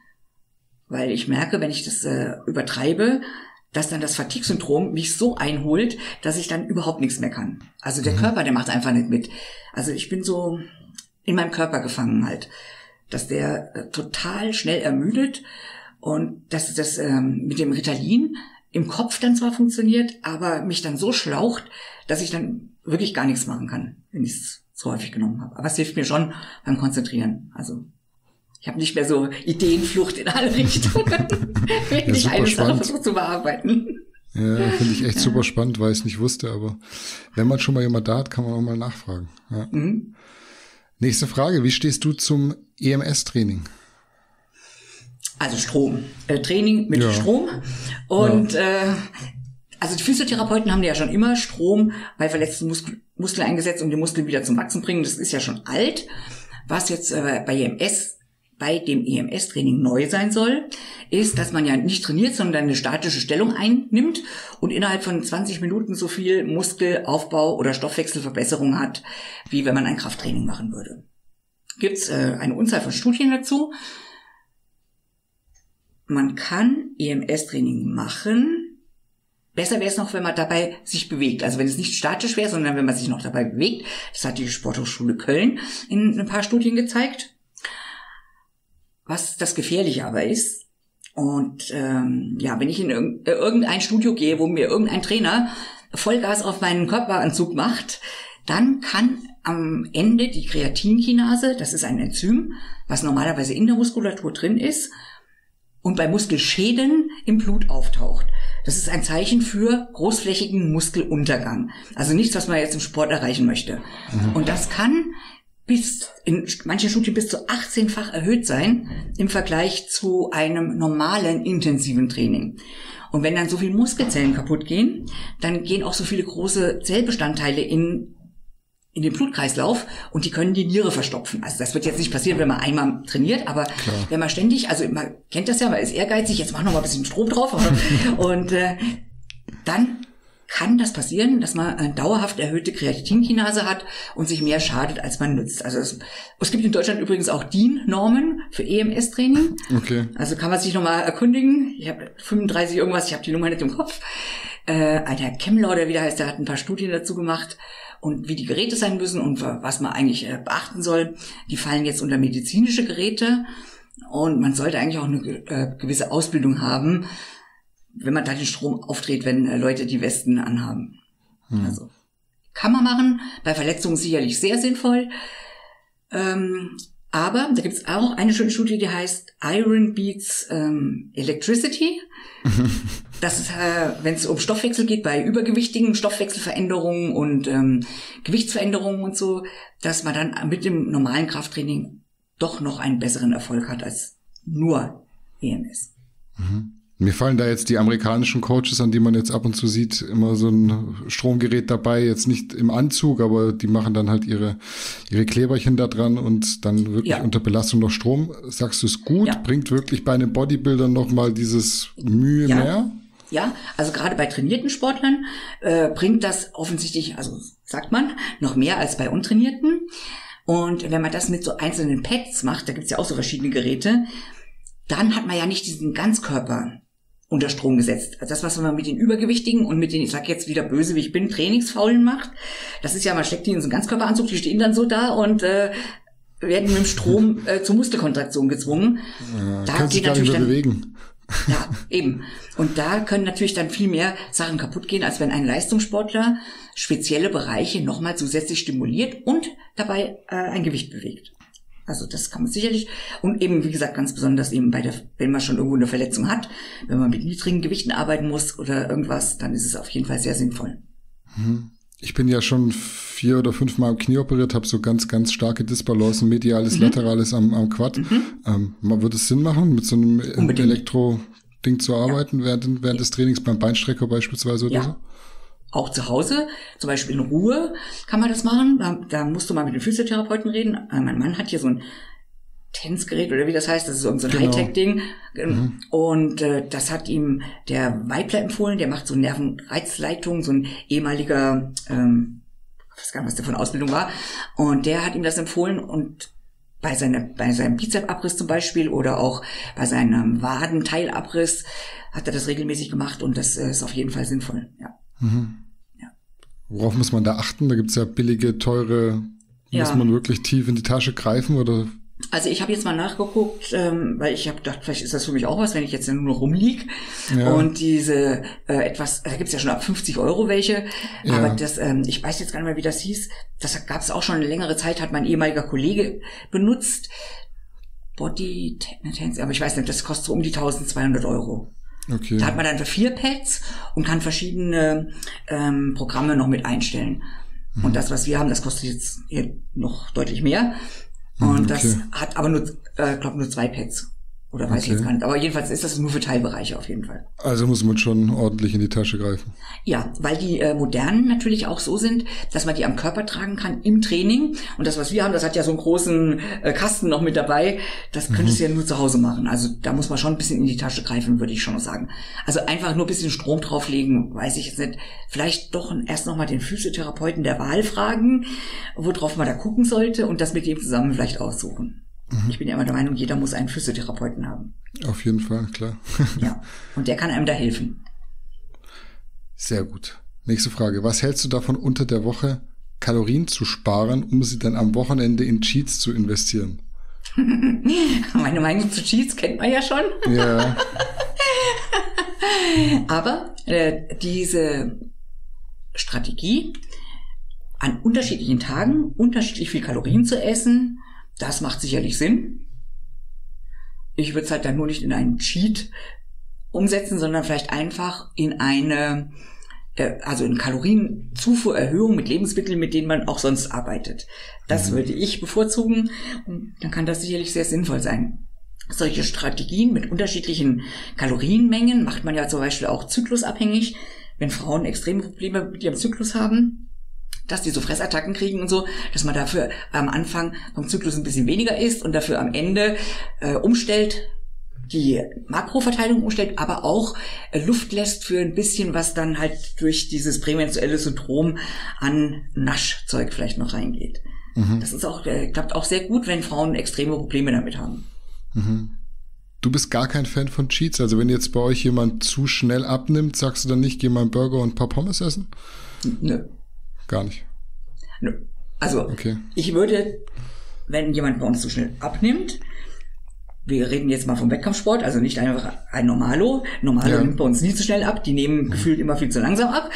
Weil ich merke, wenn ich das äh, übertreibe, dass dann das Fatigue-Syndrom mich so einholt, dass ich dann überhaupt nichts mehr kann. Also der mhm. Körper, der macht einfach nicht mit. Also ich bin so in meinem Körper gefangen halt, dass der äh, total schnell ermüdet und dass das ähm, mit dem Ritalin im Kopf dann zwar funktioniert, aber mich dann so schlaucht, dass ich dann wirklich gar nichts machen kann, wenn ich es so häufig genommen habe. Aber es hilft mir schon beim Konzentrieren. Also ich habe nicht mehr so Ideenflucht in alle Richtungen, wenn ja, ich eine spannend. Sache versuche zu bearbeiten. Ja, finde ich echt ja. super spannend, weil ich es nicht wusste, aber wenn man schon mal jemand da hat, kann man auch mal nachfragen. Ja. Mhm. Nee, Nächste Frage, wie stehst du zum E M S-Training? Also Strom. Äh, Training mit ja. Strom. Und ja. äh, also die Physiotherapeuten haben ja schon immer Strom bei verletzten Muskel, Muskeln eingesetzt, um die Muskeln wieder zum Wachsen bringen. Das ist ja schon alt. Was jetzt äh, bei E M S, bei dem E M S-Training neu sein soll, ist, dass man ja nicht trainiert, sondern eine statische Stellung einnimmt und innerhalb von zwanzig Minuten so viel Muskelaufbau oder Stoffwechselverbesserung hat, wie wenn man ein Krafttraining machen würde. Gibt's äh, eine Unzahl von Studien dazu. Man kann E M S-Training machen. Besser wäre es noch, wenn man dabei sich bewegt. Also wenn es nicht statisch wäre, sondern wenn man sich noch dabei bewegt. Das hat die Sporthochschule Köln in ein paar Studien gezeigt. Was das Gefährliche aber ist, und ähm, ja, wenn ich in irg- irgendein Studio gehe, wo mir irgendein Trainer Vollgas auf meinen Körperanzug macht, dann kann am Ende die Kreatinkinase, das ist ein Enzym, was normalerweise in der Muskulatur drin ist und bei Muskelschäden im Blut auftaucht. Das ist ein Zeichen für großflächigen Muskeluntergang. Also nichts, was man jetzt im Sport erreichen möchte. Mhm. Und das kann bis in manchen Studien bis zu achtzehnfach erhöht sein im Vergleich zu einem normalen intensiven Training. Und wenn dann so viele Muskelzellen kaputt gehen, dann gehen auch so viele große Zellbestandteile in in den Blutkreislauf und die können die Niere verstopfen. Also das wird jetzt nicht passieren, wenn man einmal trainiert, aber Klar. wenn man ständig, also man kennt das ja, man ist ehrgeizig, jetzt mach noch mal ein bisschen Strom drauf und äh, dann kann das passieren, dass man eine dauerhaft erhöhte Kreatinkinase hat und sich mehr schadet, als man nützt. Also es, es gibt in Deutschland übrigens auch D I N-Normen für E M S-Training. Okay. Also kann man sich nochmal erkundigen. Ich habe fünfunddreißig irgendwas, ich habe die Nummer nicht im Kopf. Äh, ein Herr Kemmler, der wieder heißt, der hat ein paar Studien dazu gemacht und wie die Geräte sein müssen und was man eigentlich äh, beachten soll. Die fallen jetzt unter medizinische Geräte und man sollte eigentlich auch eine äh, gewisse Ausbildung haben, wenn man da den Strom aufdreht, wenn äh, Leute die Westen anhaben. Hm. Also kann man machen, bei Verletzungen sicherlich sehr sinnvoll. Ähm, aber da gibt es auch eine schöne Studie, die heißt Iron Beats ähm, Electricity. Das ist, äh, wenn es um Stoffwechsel geht, bei übergewichtigen Stoffwechselveränderungen und ähm, Gewichtsveränderungen und so, dass man dann mit dem normalen Krafttraining doch noch einen besseren Erfolg hat als nur E M S. Mhm. Mir fallen da jetzt die amerikanischen Coaches, an die man jetzt ab und zu sieht, immer so ein Stromgerät dabei, jetzt nicht im Anzug, aber die machen dann halt ihre ihre Kleberchen da dran und dann wirklich ja. unter Belastung noch Strom. Sagst du es gut? Ja. Bringt wirklich bei einem Bodybuilder nochmal dieses Mühe ja. mehr? Ja, also gerade bei trainierten Sportlern äh, bringt das offensichtlich, also sagt man, noch mehr als bei Untrainierten. Und wenn man das mit so einzelnen Pads macht, da gibt's ja auch so verschiedene Geräte, dann hat man ja nicht diesen Ganzkörper unter Strom gesetzt. Also das, was man mit den Übergewichtigen und mit den, ich sag jetzt wieder böse, wie ich bin, Trainingsfaulen macht, das ist ja, man steckt die in so einen Ganzkörperanzug, die stehen dann so da und äh, werden mit dem Strom äh, zur Muskelkontraktion gezwungen. Ja, da kann sich gar nicht mehr dann, bewegen. Ja, eben. Und da können natürlich dann viel mehr Sachen kaputt gehen, als wenn ein Leistungssportler spezielle Bereiche nochmal zusätzlich stimuliert und dabei äh, ein Gewicht bewegt. Also das kann man sicherlich, und eben, wie gesagt, ganz besonders eben bei der, wenn man schon irgendwo eine Verletzung hat, wenn man mit niedrigen Gewichten arbeiten muss oder irgendwas, dann ist es auf jeden Fall sehr sinnvoll. Ich bin ja schon vier oder fünf Mal am Knie operiert, habe so ganz, ganz starke Disbalancen, mediales, mhm. laterales am, am Quad. Mhm. Ähm, würde es Sinn machen, mit so einem Unbedingt. Elektro-Ding zu arbeiten, ja. während, während ja. des Trainings beim Beinstrecker beispielsweise oder ja. so? Auch zu Hause, zum Beispiel in Ruhe, kann man das machen. Da, da musst du mal mit dem Physiotherapeuten reden. Mein Mann hat hier so ein Tänzgerät oder wie das heißt, das ist so ein genau. Hightech-Ding. Mhm. Und äh, das hat ihm der Weibler empfohlen, der macht so Nervenreizleitungen, so ein ehemaliger, ähm, ich weiß gar nicht, was der von Ausbildung war. Und der hat ihm das empfohlen und bei seiner, bei seinem Bizepabriss zum Beispiel oder auch bei seinem Wadenteilabriss hat er das regelmäßig gemacht und das äh, ist auf jeden Fall sinnvoll, ja. Mhm. Ja. Worauf muss man da achten? Da gibt's ja billige, teure, ja. muss man wirklich tief in die Tasche greifen oder? Also ich habe jetzt mal nachgeguckt, ähm, weil ich habe gedacht, vielleicht ist das für mich auch was, wenn ich jetzt nur noch rumlieg. Ja. Und diese äh, etwas, da gibt's ja schon ab fünfzig Euro welche, ja. aber das, ähm, ich weiß jetzt gar nicht mehr, wie das hieß. Das gab's auch schon eine längere Zeit, hat mein ehemaliger Kollege benutzt. Body Tense, aber ich weiß nicht, das kostet so um die eintausendzweihundert Euro. Okay. Da hat man dann vier Pads und kann verschiedene ähm, Programme noch mit einstellen. Mhm. Und das, was wir haben, das kostet jetzt hier noch deutlich mehr. Und okay. das hat aber nur, äh, glaube nur zwei Pads. Oder weiß okay. ich jetzt gar nicht. Aber jedenfalls ist das nur für Teilbereiche auf jeden Fall. Also muss man schon ordentlich in die Tasche greifen. Ja, weil die äh, modernen natürlich auch so sind, dass man die am Körper tragen kann im Training. Und das, was wir haben, das hat ja so einen großen äh, Kasten noch mit dabei. Das könntest mhm. du ja nur zu Hause machen. Also da muss man schon ein bisschen in die Tasche greifen, würde ich schon sagen. Also einfach nur ein bisschen Strom drauflegen, weiß ich jetzt nicht. Vielleicht doch erst nochmal den Physiotherapeuten der Wahl fragen, worauf man da gucken sollte und das mit dem zusammen vielleicht aussuchen. Mhm. Ich bin ja immer der Meinung, jeder muss einen Physiotherapeuten haben. Auf jeden Fall, klar. Ja, und der kann einem da helfen. Sehr gut. Nächste Frage. Was hältst du davon, unter der Woche Kalorien zu sparen, um sie dann am Wochenende in Cheats zu investieren? Meine Meinung zu Cheats kennt man ja schon. Ja. Aber äh, diese Strategie, an unterschiedlichen Tagen unterschiedlich viel Kalorien zu essen, das macht sicherlich Sinn. Ich würde es halt dann nur nicht in einen Cheat umsetzen, sondern vielleicht einfach in eine, äh, also in Kalorienzufuhrerhöhung mit Lebensmitteln, mit denen man auch sonst arbeitet. Das mhm. würde ich bevorzugen und dann kann das sicherlich sehr sinnvoll sein. Solche Strategien mit unterschiedlichen Kalorienmengen macht man ja zum Beispiel auch zyklusabhängig, wenn Frauen extreme Probleme mit ihrem Zyklus haben, dass die so Fressattacken kriegen und so, dass man dafür am Anfang vom Zyklus ein bisschen weniger isst und dafür am Ende äh, umstellt, die Makroverteilung umstellt, aber auch äh, Luft lässt für ein bisschen, was dann halt durch dieses prämenstruelle Syndrom an Naschzeug vielleicht noch reingeht. Mhm. Das ist auch, äh, klappt auch sehr gut, wenn Frauen extreme Probleme damit haben. Mhm. Du bist gar kein Fan von Cheats? Also wenn jetzt bei euch jemand zu schnell abnimmt, sagst du dann nicht, geh mal einen Burger und ein paar Pommes essen? Nö. Gar nicht. Also, okay. Ich würde, wenn jemand bei uns zu schnell abnimmt, wir reden jetzt mal vom Wettkampfsport, also nicht einfach ein Normalo. Normalo ja. nimmt bei uns nie zu schnell ab, die nehmen mhm. gefühlt immer viel zu langsam ab.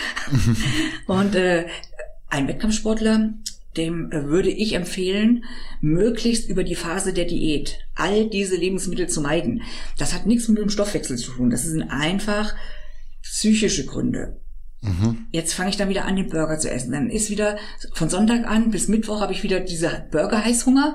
Und äh, ein Wettkampfsportler, dem äh, würde ich empfehlen, möglichst über die Phase der Diät all diese Lebensmittel zu meiden. Das hat nichts mit dem Stoffwechsel zu tun, das sind einfach psychische Gründe. Mhm. Jetzt fange ich dann wieder an, den Burger zu essen. Dann ist wieder von Sonntag an bis Mittwoch habe ich wieder diese Burger-Heißhunger.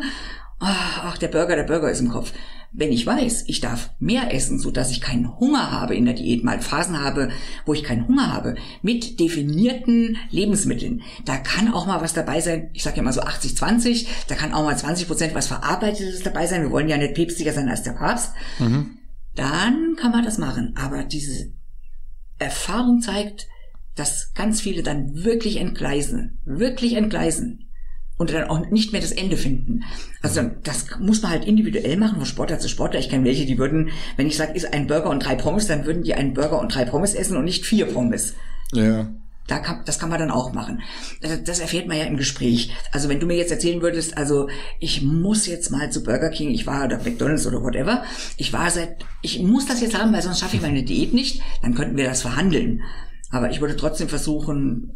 Ach, der Burger, der Burger ist im Kopf. Wenn ich weiß, ich darf mehr essen, so dass ich keinen Hunger habe in der Diät, mal Phasen habe, wo ich keinen Hunger habe, mit definierten Lebensmitteln, da kann auch mal was dabei sein. Ich sage ja mal so achtzig zwanzig, da kann auch mal zwanzig Prozent was Verarbeitetes dabei sein. Wir wollen ja nicht päpstlicher sein als der Papst. Mhm. Dann kann man das machen. Aber diese Erfahrung zeigt, dass ganz viele dann wirklich entgleisen, wirklich entgleisen und dann auch nicht mehr das Ende finden. Also das muss man halt individuell machen, von Sportler zu Sportler. Ich kenne welche, die würden, wenn ich sage, isst ein Burger und drei Pommes, dann würden die einen Burger und drei Pommes essen und nicht vier Pommes. Ja. Da kann, das kann man dann auch machen. Das, das erfährt man ja im Gespräch. Also wenn du mir jetzt erzählen würdest, also ich muss jetzt mal zu Burger King, ich war oder McDonald's oder whatever, ich war seit, ich muss das jetzt haben, weil sonst schaffe ich meine Diät nicht, dann könnten wir das verhandeln. Aber ich würde trotzdem versuchen,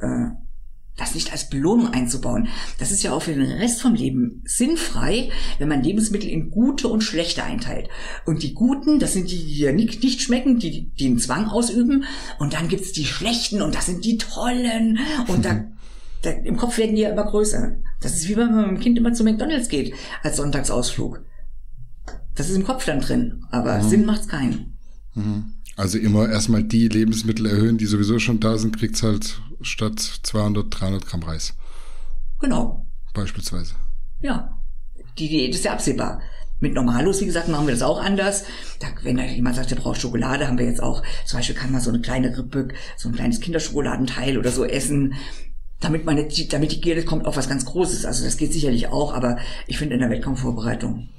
das nicht als Belohnung einzubauen. Das ist ja auch für den Rest vom Leben sinnfrei, wenn man Lebensmittel in gute und schlechte einteilt. Und die guten, das sind die, die dir nicht, nicht schmecken, die, die einen Zwang ausüben. Und dann gibt's die schlechten und das sind die tollen. Und da, da im Kopf werden die ja immer größer. Das ist wie wenn man mit dem Kind immer zu McDonald's geht als Sonntagsausflug. Das ist im Kopf dann drin, aber mhm. Sinn macht's keinen. Mhm. Also immer erstmal die Lebensmittel erhöhen, die sowieso schon da sind, kriegt's halt statt zweihundert, dreihundert Gramm Reis. Genau. Beispielsweise. Ja. Die Diät ist ja absehbar. Mit Normalos, wie gesagt, machen wir das auch anders. Da, wenn da jemand sagt, der braucht Schokolade, haben wir jetzt auch, zum Beispiel kann man so eine kleine Rippe, so ein kleines Kinderschokoladenteil oder so essen, damit man nicht, damit die Gier kommt auf was ganz Großes. Also das geht sicherlich auch, aber ich finde in der Wettkampfvorbereitung,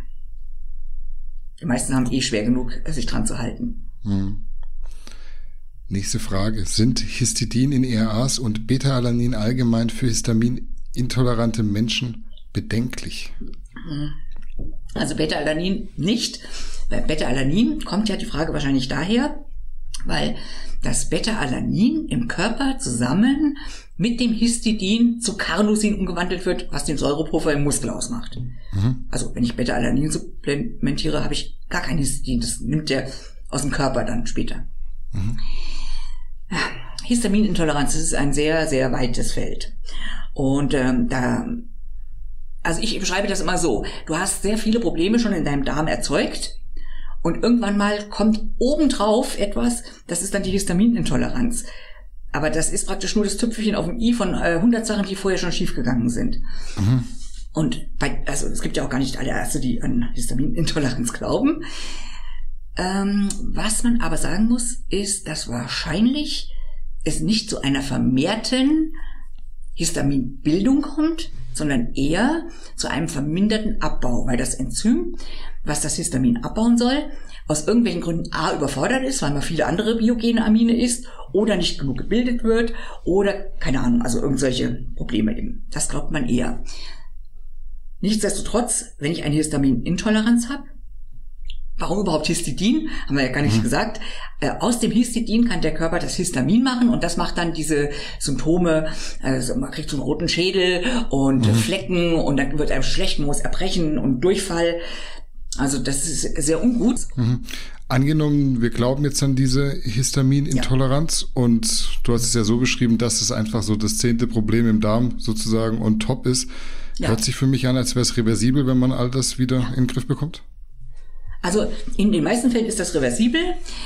die meisten haben eh schwer genug, sich dran zu halten. Hm. Nächste Frage. Sind Histidin in E R As und Beta-Alanin allgemein für histaminintolerante Menschen bedenklich? Also Beta-Alanin nicht. Bei Beta-Alanin kommt ja die Frage wahrscheinlich daher, weil das Beta-Alanin im Körper zusammen mit dem Histidin zu Carnosin umgewandelt wird, was den Säurepuffer im Muskel ausmacht. Mhm. Also wenn ich Beta-Alanin supplementiere, habe ich gar kein Histidin. Das nimmt der aus dem Körper dann später. Mhm. Histaminintoleranz, das ist ein sehr, sehr weites Feld. Und ähm, da, also ich beschreibe das immer so, du hast sehr viele Probleme schon in deinem Darm erzeugt und irgendwann mal kommt obendrauf etwas, das ist dann die Histaminintoleranz. Aber das ist praktisch nur das Tüpfelchen auf dem i von äh, hundert Sachen, die vorher schon schiefgegangen sind. Mhm. Und bei, also es gibt ja auch gar nicht alle Ärzte, die an Histaminintoleranz glauben. Ähm, was man aber sagen muss, ist, dass wahrscheinlich es nicht zu einer vermehrten Histaminbildung kommt, sondern eher zu einem verminderten Abbau, weil das Enzym, was das Histamin abbauen soll, aus irgendwelchen Gründen A überfordert ist, weil man viele andere biogene Amine isst oder nicht genug gebildet wird oder, keine Ahnung, also irgendwelche Probleme eben. Das glaubt man eher. Nichtsdestotrotz, wenn ich eine Histaminintoleranz habe, warum überhaupt Histidin? Haben wir ja gar nicht mhm. gesagt. Äh, aus dem Histidin kann der Körper das Histamin machen und das macht dann diese Symptome, also man kriegt so einen roten Schädel und mhm. Flecken und dann wird einem schlecht, man muss erbrechen und Durchfall. Also das ist sehr ungut. Mhm. Angenommen, wir glauben jetzt an diese Histaminintoleranz ja. und du hast es ja so beschrieben, dass es einfach so das zehnte Problem im Darm sozusagen on top ist. Ja. Hört sich für mich an, als wäre es reversibel, wenn man all das wieder ja. in den Griff bekommt? Also in den meisten Fällen ist das reversibel.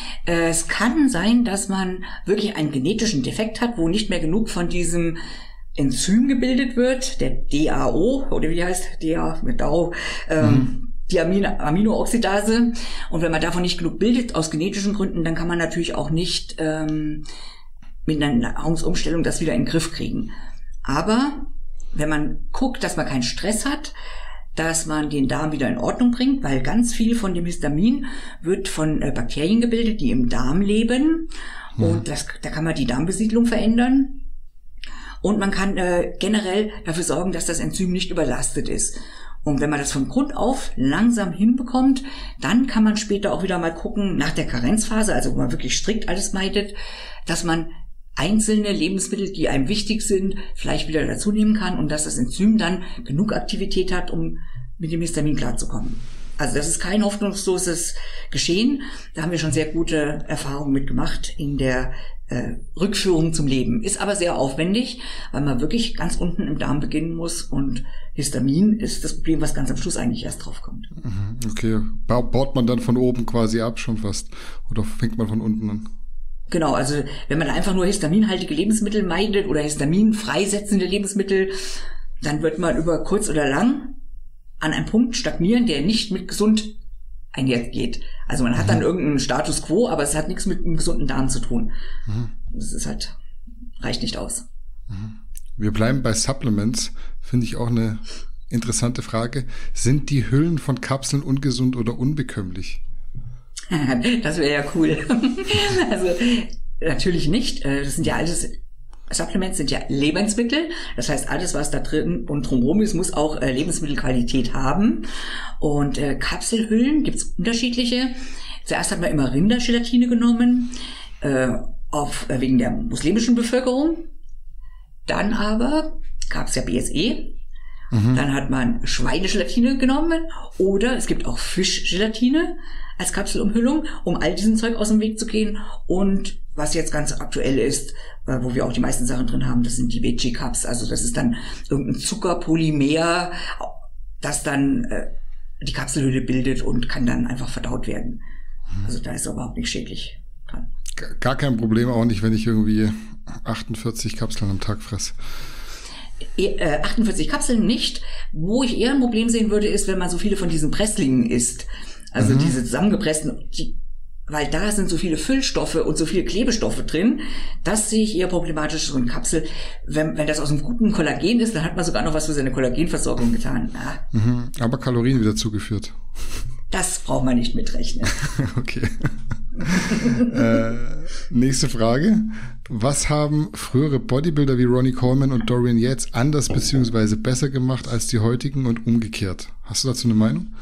Es kann sein, dass man wirklich einen genetischen Defekt hat, wo nicht mehr genug von diesem Enzym gebildet wird, der D A O, oder wie heißt D A mit D A O, ähm, mhm. die Amino Aminooxidase. Und wenn man davon nicht genug bildet, aus genetischen Gründen, dann kann man natürlich auch nicht ähm, mit einer Nahrungsumstellung das wieder in den Griff kriegen. Aber wenn man guckt, dass man keinen Stress hat, dass man den Darm wieder in Ordnung bringt, weil ganz viel von dem Histamin wird von äh, Bakterien gebildet, die im Darm leben. Mhm. Und das, da kann man die Darmbesiedlung verändern. Und man kann äh, generell dafür sorgen, dass das Enzym nicht überlastet ist. Und wenn man das von Grund auf langsam hinbekommt, dann kann man später auch wieder mal gucken, nach der Karenzphase, also wo man wirklich strikt alles meidet, dass man einzelne Lebensmittel, die einem wichtig sind, vielleicht wieder dazu nehmen kann und dass das Enzym dann genug Aktivität hat, um mit dem Histamin klarzukommen. Also das ist kein hoffnungsloses Geschehen. Da haben wir schon sehr gute Erfahrungen mitgemacht in der äh, Rückführung zum Leben. Ist aber sehr aufwendig, weil man wirklich ganz unten im Darm beginnen muss und Histamin ist das Problem, was ganz am Schluss eigentlich erst drauf kommt. Okay, baut man dann von oben quasi ab schon fast oder fängt man von unten an? Genau, also wenn man einfach nur histaminhaltige Lebensmittel meidet oder histaminfreisetzende Lebensmittel, dann wird man über kurz oder lang an einem Punkt stagnieren, der nicht mit gesund einhergeht. Also man hat dann irgendeinen Status quo, aber es hat nichts mit einem gesunden Darm zu tun. Mhm. Das ist halt, reicht nicht aus. Wir bleiben bei Supplements, finde ich auch eine interessante Frage. Sind die Hüllen von Kapseln ungesund oder unbekömmlich? Das wäre ja cool. Also natürlich nicht. Das sind ja alles, Supplements sind ja Lebensmittel. Das heißt, alles, was da drin und drumherum ist, muss auch Lebensmittelqualität haben. Und äh, Kapselhüllen gibt's unterschiedliche. Zuerst hat man immer Rindergelatine genommen, äh, auf, äh, wegen der muslimischen Bevölkerung. Dann aber gab's ja B S E. Mhm. Dann hat man Schweinegelatine genommen oder es gibt auch Fischgelatine als Kapselumhüllung, um all diesen Zeug aus dem Weg zu gehen. Und was jetzt ganz aktuell ist, äh, wo wir auch die meisten Sachen drin haben, das sind die Veggie Cups. Also das ist dann irgendein Zuckerpolymer, das dann äh, die Kapselhülle bildet und kann dann einfach verdaut werden. Also da ist überhaupt nicht schädlich dran. Gar kein Problem, auch nicht, wenn ich irgendwie achtundvierzig Kapseln am Tag fresse. Äh, achtundvierzig Kapseln nicht. Wo ich eher ein Problem sehen würde, ist, wenn man so viele von diesen Presslingen isst. Also mhm. diese zusammengepressten, die, weil da sind so viele Füllstoffe und so viele Klebestoffe drin. Das sehe ich eher problematisch, so eine Kapsel. Wenn, wenn das aus einem guten Kollagen ist, dann hat man sogar noch was für seine Kollagenversorgung getan. Ja. Mhm. Aber Kalorien wieder zugeführt. Das braucht man nicht mitrechnen. Okay. äh, nächste Frage. Was haben frühere Bodybuilder wie Ronnie Coleman und Dorian Yates anders bzw. besser gemacht als die heutigen und umgekehrt? Hast du dazu eine Meinung?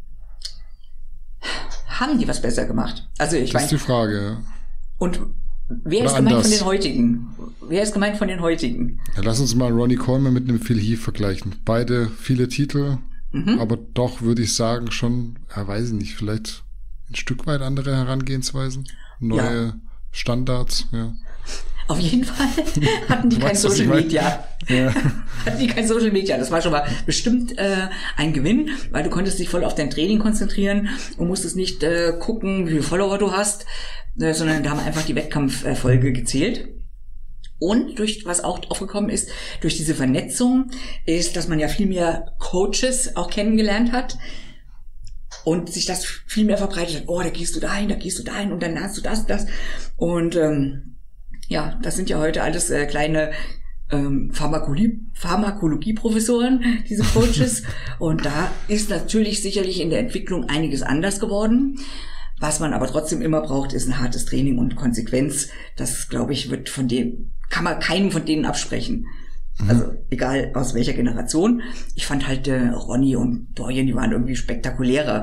Haben die was besser gemacht? Also ich Das ist die Frage, ja. Und wer Oder ist gemeint anders. von den heutigen? Wer ist gemeint von den heutigen? Ja, lass uns mal Ronnie Coleman mit einem Phil Heath vergleichen. Beide viele Titel, mhm. aber doch würde ich sagen schon, ja, weiß ich nicht, vielleicht ein Stück weit andere Herangehensweisen, neue ja. Standards, ja. Auf jeden Fall hatten die kein Weißt du, was Social ich Media. Ja. Hatten die kein Social Media. Das war schon mal bestimmt äh, ein Gewinn, weil du konntest dich voll auf dein Training konzentrieren und musstest nicht äh, gucken, wie viele Follower du hast, äh, sondern da haben einfach die Wettkampffolge gezählt. Und durch was auch aufgekommen ist, durch diese Vernetzung, ist, dass man ja viel mehr Coaches auch kennengelernt hat und sich das viel mehr verbreitet hat. Oh, da gehst du dahin, da gehst du dahin und dann lernst du das, das. Und ähm, ja, das sind ja heute alles äh, kleine ähm, Pharmakologie, Pharmakologie-Professoren, diese Coaches. Und da ist natürlich sicherlich in der Entwicklung einiges anders geworden. Was man aber trotzdem immer braucht, ist ein hartes Training und Konsequenz. Das, glaube ich, wird von dem, kann man keinem von denen absprechen. Mhm. Also egal aus welcher Generation. Ich fand halt äh, Ronny und Dorian, die waren irgendwie spektakulärer.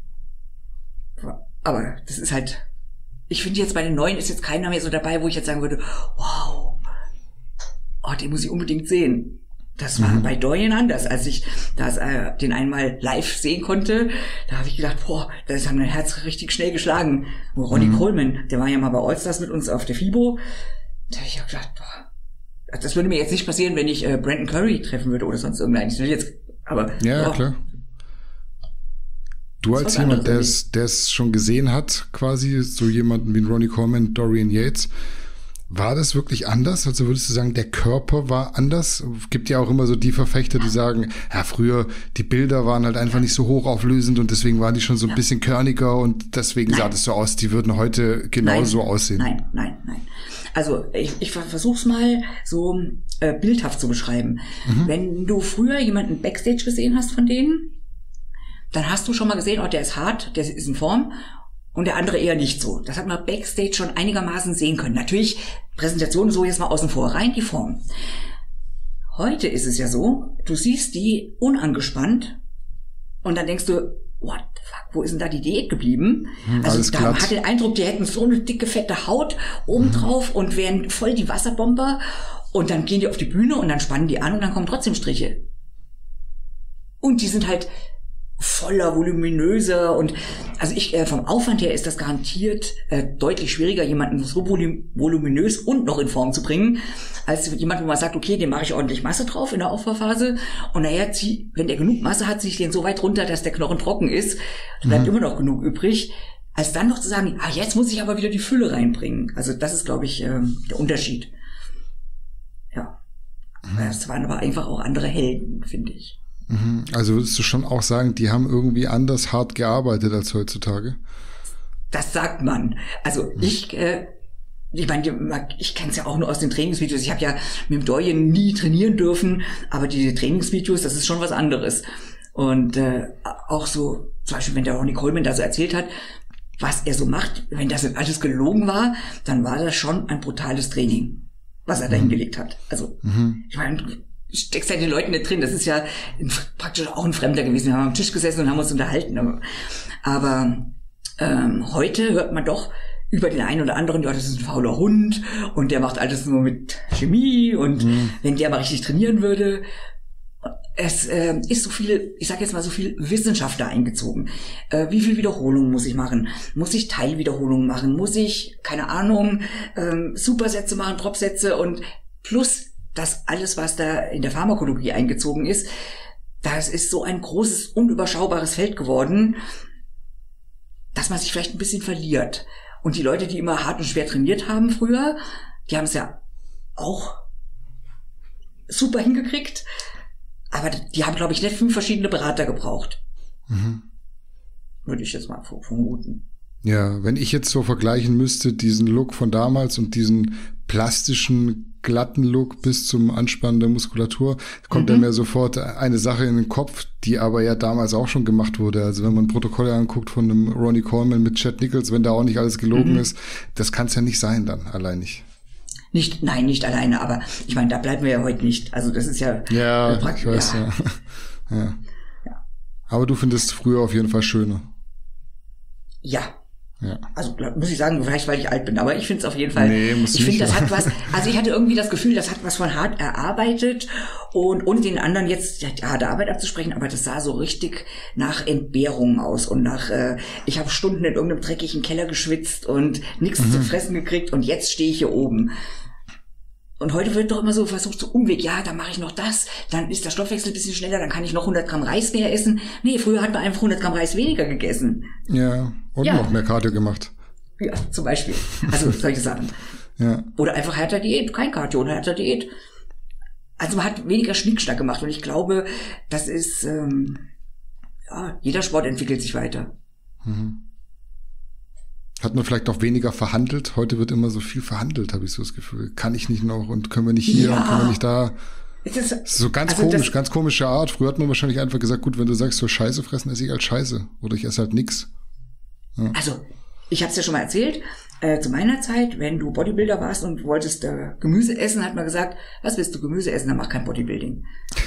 Aber das ist halt, ich finde jetzt bei den Neuen ist jetzt keiner mehr so dabei, wo ich jetzt sagen würde, wow, oh, den muss ich unbedingt sehen. Das war mhm. bei Dorian anders, als ich das, äh, den einmal live sehen konnte. Da habe ich gedacht, boah, da ist mein Herz richtig schnell geschlagen. Und Ronnie mhm. Coleman, der war ja mal bei Allstars mit uns auf der FIBO. Da habe ich auch gedacht, boah, das würde mir jetzt nicht passieren, wenn ich äh, Brandon Curry treffen würde oder sonst irgendeinen. Ich will jetzt, aber ja, boah, klar. Du als jemand, der es, der es schon gesehen hat, quasi so jemanden wie Ronnie Coleman, Dorian Yates. War das wirklich anders? Also würdest du sagen, der Körper war anders? Es gibt ja auch immer so die Verfechter, die sagen, ja, früher, die Bilder waren halt einfach nicht so hochauflösend und deswegen waren die schon so ein bisschen körniger und deswegen nein. sah das so aus, die würden heute genauso nein. aussehen. Nein, nein, nein. Also ich, ich versuch's mal so äh, bildhaft zu beschreiben. Mhm. Wenn du früher jemanden Backstage gesehen hast von denen, dann hast du schon mal gesehen, oh, der ist hart, der ist in Form. Und der andere eher nicht so. Das hat man Backstage schon einigermaßen sehen können. Natürlich, Präsentation so jetzt mal außen vor, rein die Form. Heute ist es ja so, du siehst die unangespannt und dann denkst du, what the fuck, wo ist denn da die Diät geblieben? Hm, also da glatt. Hat den Eindruck, die hätten so eine dicke, fette Haut obendrauf hm. und wären voll die Wasserbomber und dann gehen die auf die Bühne und dann spannen die an und dann kommen trotzdem Striche. Und die sind halt voller, voluminöser und also ich äh, vom Aufwand her ist das garantiert äh, deutlich schwieriger, jemanden so volum- voluminös und noch in Form zu bringen, als jemand, wo man sagt, okay, den mache ich ordentlich Masse drauf in der Aufbauphase und nachher, zieh, wenn der genug Masse hat, ziehe ich den so weit runter, dass der Knochen trocken ist, bleibt mhm. immer noch genug übrig, als dann noch zu sagen, ah, jetzt muss ich aber wieder die Fülle reinbringen. Also das ist, glaube ich, äh, der Unterschied. Ja. Mhm. Das waren aber einfach auch andere Helden, finde ich. Also würdest du schon auch sagen, die haben irgendwie anders hart gearbeitet als heutzutage? Das sagt man. Also hm. ich, äh, ich meine, ich kenne es ja auch nur aus den Trainingsvideos. Ich habe ja mit dem Dorian nie trainieren dürfen, aber diese Trainingsvideos, das ist schon was anderes. Und äh, auch so, zum Beispiel, wenn der Ronnie Coleman da so erzählt hat, was er so macht, wenn das alles gelogen war, dann war das schon ein brutales Training, was er da hingelegt hat. Also, mhm. ich meine, steckst ja den Leuten nicht drin. Das ist ja praktisch auch ein Fremder gewesen. Wir haben am Tisch gesessen und haben uns unterhalten. Aber ähm, heute hört man doch über den einen oder anderen, ja, das ist ein fauler Hund und der macht alles nur mit Chemie und mhm. wenn der mal richtig trainieren würde. Es äh, ist so viel, ich sag jetzt mal so viel Wissenschaft da eingezogen. Äh, wie viel Wiederholungen muss ich machen? Muss ich Teilwiederholungen machen? Muss ich, keine Ahnung, ähm, Supersätze machen, Dropsätze und plus das alles, was da in der Pharmakologie eingezogen ist, das ist so ein großes, unüberschaubares Feld geworden, dass man sich vielleicht ein bisschen verliert. Und die Leute, die immer hart und schwer trainiert haben früher, die haben es ja auch super hingekriegt, aber die haben, glaube ich, nicht fünf verschiedene Berater gebraucht. Mhm. Würde ich jetzt mal vermuten. Ja, wenn ich jetzt so vergleichen müsste, diesen Look von damals und diesen plastischen, glatten Look bis zum Anspannen der Muskulatur, kommt mhm. mir sofort eine Sache in den Kopf, die aber ja damals auch schon gemacht wurde. Also wenn man Protokolle anguckt von einem Ronnie Coleman mit Chad Nichols, wenn da auch nicht alles gelogen mhm. ist, das kann es ja nicht sein dann, allein nicht. Nicht, nein, nicht alleine, aber ich meine, da bleiben wir ja heute nicht. Also das ist ja... Ja, äh, ich weiß, ja. Ja. ja. ja. Aber du findest früher auf jeden Fall schöner. Ja. Ja. Also muss ich sagen, vielleicht weil ich alt bin, aber ich finde es auf jeden Fall, nee, muss ich finde, das nicht. hat was, also ich hatte irgendwie das Gefühl, das hat was von hart erarbeitet und ohne den anderen jetzt die harte Arbeit abzusprechen, aber das sah so richtig nach Entbehrung aus und nach, äh, ich habe Stunden in irgendeinem dreckigen Keller geschwitzt und nichts mhm. zu fressen gekriegt und jetzt stehe ich hier oben. Und heute wird doch immer so versucht, so Umweg, ja, dann mache ich noch das, dann ist der Stoffwechsel ein bisschen schneller, dann kann ich noch hundert Gramm Reis mehr essen. Nee, früher hat man einfach hundert Gramm Reis weniger gegessen. Ja, und Ja. noch mehr Cardio gemacht. Ja, zum Beispiel. Also solche Sachen. Ja. Oder einfach härter Diät, kein Cardio oder härter Diät. Also man hat weniger Schnickschnack gemacht und ich glaube, das ist, ähm, ja, jeder Sport entwickelt sich weiter. Hat man vielleicht auch weniger verhandelt? Heute wird immer so viel verhandelt, habe ich so das Gefühl. Kann ich nicht noch und können wir nicht hier Ja. und können wir nicht da. Es ist, Das ist so ganz also komisch, das- ganz komische Art. Früher hat man wahrscheinlich einfach gesagt, gut, wenn du sagst, so Scheiße fressen, esse ich halt Scheiße. Oder ich esse halt nix. Also, ich habe es ja schon mal erzählt, äh, zu meiner Zeit, wenn du Bodybuilder warst und wolltest äh, Gemüse essen, hat man gesagt, was willst du Gemüse essen, dann mach kein Bodybuilding.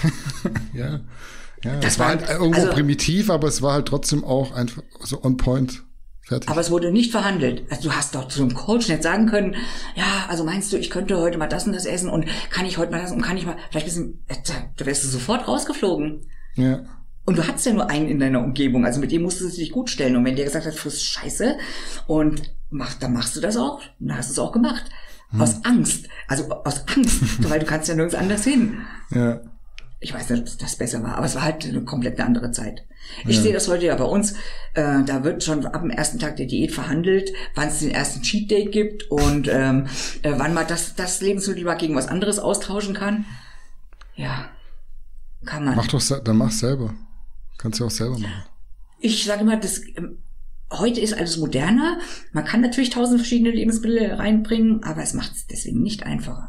Ja. Ja, Das das war war- halt irgendwo also- primitiv, aber es war halt trotzdem auch einfach so on point. Fertig. Aber es wurde nicht verhandelt. Also du hast doch zu einem Coach nicht sagen können, ja, also meinst du, ich könnte heute mal das und das essen und kann ich heute mal das und kann ich mal, vielleicht ein bisschen, äh, da wärst du sofort rausgeflogen. Ja. Und du hattest ja nur einen in deiner Umgebung, also mit dem musstest du dich gut stellen. Und wenn der gesagt hat, friss Scheiße und mach, dann machst du das auch. Und dann hast du es auch gemacht. Aus Angst. Also aus Angst, weil du kannst ja nirgends anders hin. Ja. Ich weiß nicht, ob das besser war, aber es war halt eine komplett eine andere Zeit. Ich sehe das heute ja bei uns, äh, da wird schon ab dem ersten Tag der Diät verhandelt, wann es den ersten Cheat Day gibt und ähm, äh, wann man das, das Lebensmittel mal gegen was anderes austauschen kann. Ja, kann man. Mach doch, se- dann mach's selber. Kannst du auch selber machen. Ich sage mal, das, ähm, heute ist alles moderner. Man kann natürlich tausend verschiedene Lebensmittel reinbringen, aber es macht es deswegen nicht einfacher.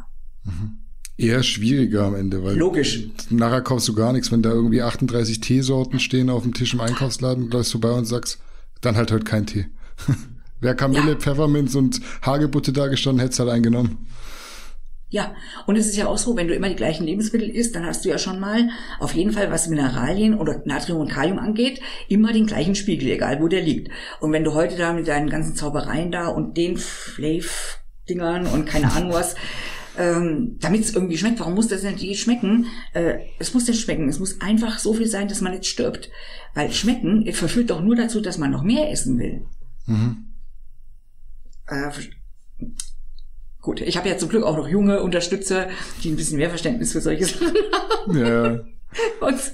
Eher schwieriger am Ende, weil Logisch. nachher kaufst du gar nichts, wenn da irgendwie achtunddreißig Teesorten stehen auf dem Tisch im Einkaufsladen, läufst du bei und sagst, dann halt heute kein Tee. Wer Kamille, Ja. Pfefferminz und Hagebutte da gestanden, hätt's halt eingenommen. Ja, und es ist ja auch so, wenn du immer die gleichen Lebensmittel isst, dann hast du ja schon mal auf jeden Fall, was Mineralien oder Natrium und Kalium angeht, immer den gleichen Spiegel, egal wo der liegt. Und wenn du heute da mit deinen ganzen Zaubereien da und den Flav-Dingern und keine Ahnung was, ähm, damit es irgendwie schmeckt, warum muss das denn nicht schmecken? Äh, es muss nicht schmecken, es muss einfach so viel sein, dass man nicht stirbt. Weil schmecken verführt doch nur dazu, dass man noch mehr essen will. Äh, Gut, ich habe ja zum Glück auch noch junge Unterstützer, die ein bisschen mehr Verständnis für solche Sachen haben. Ja. Und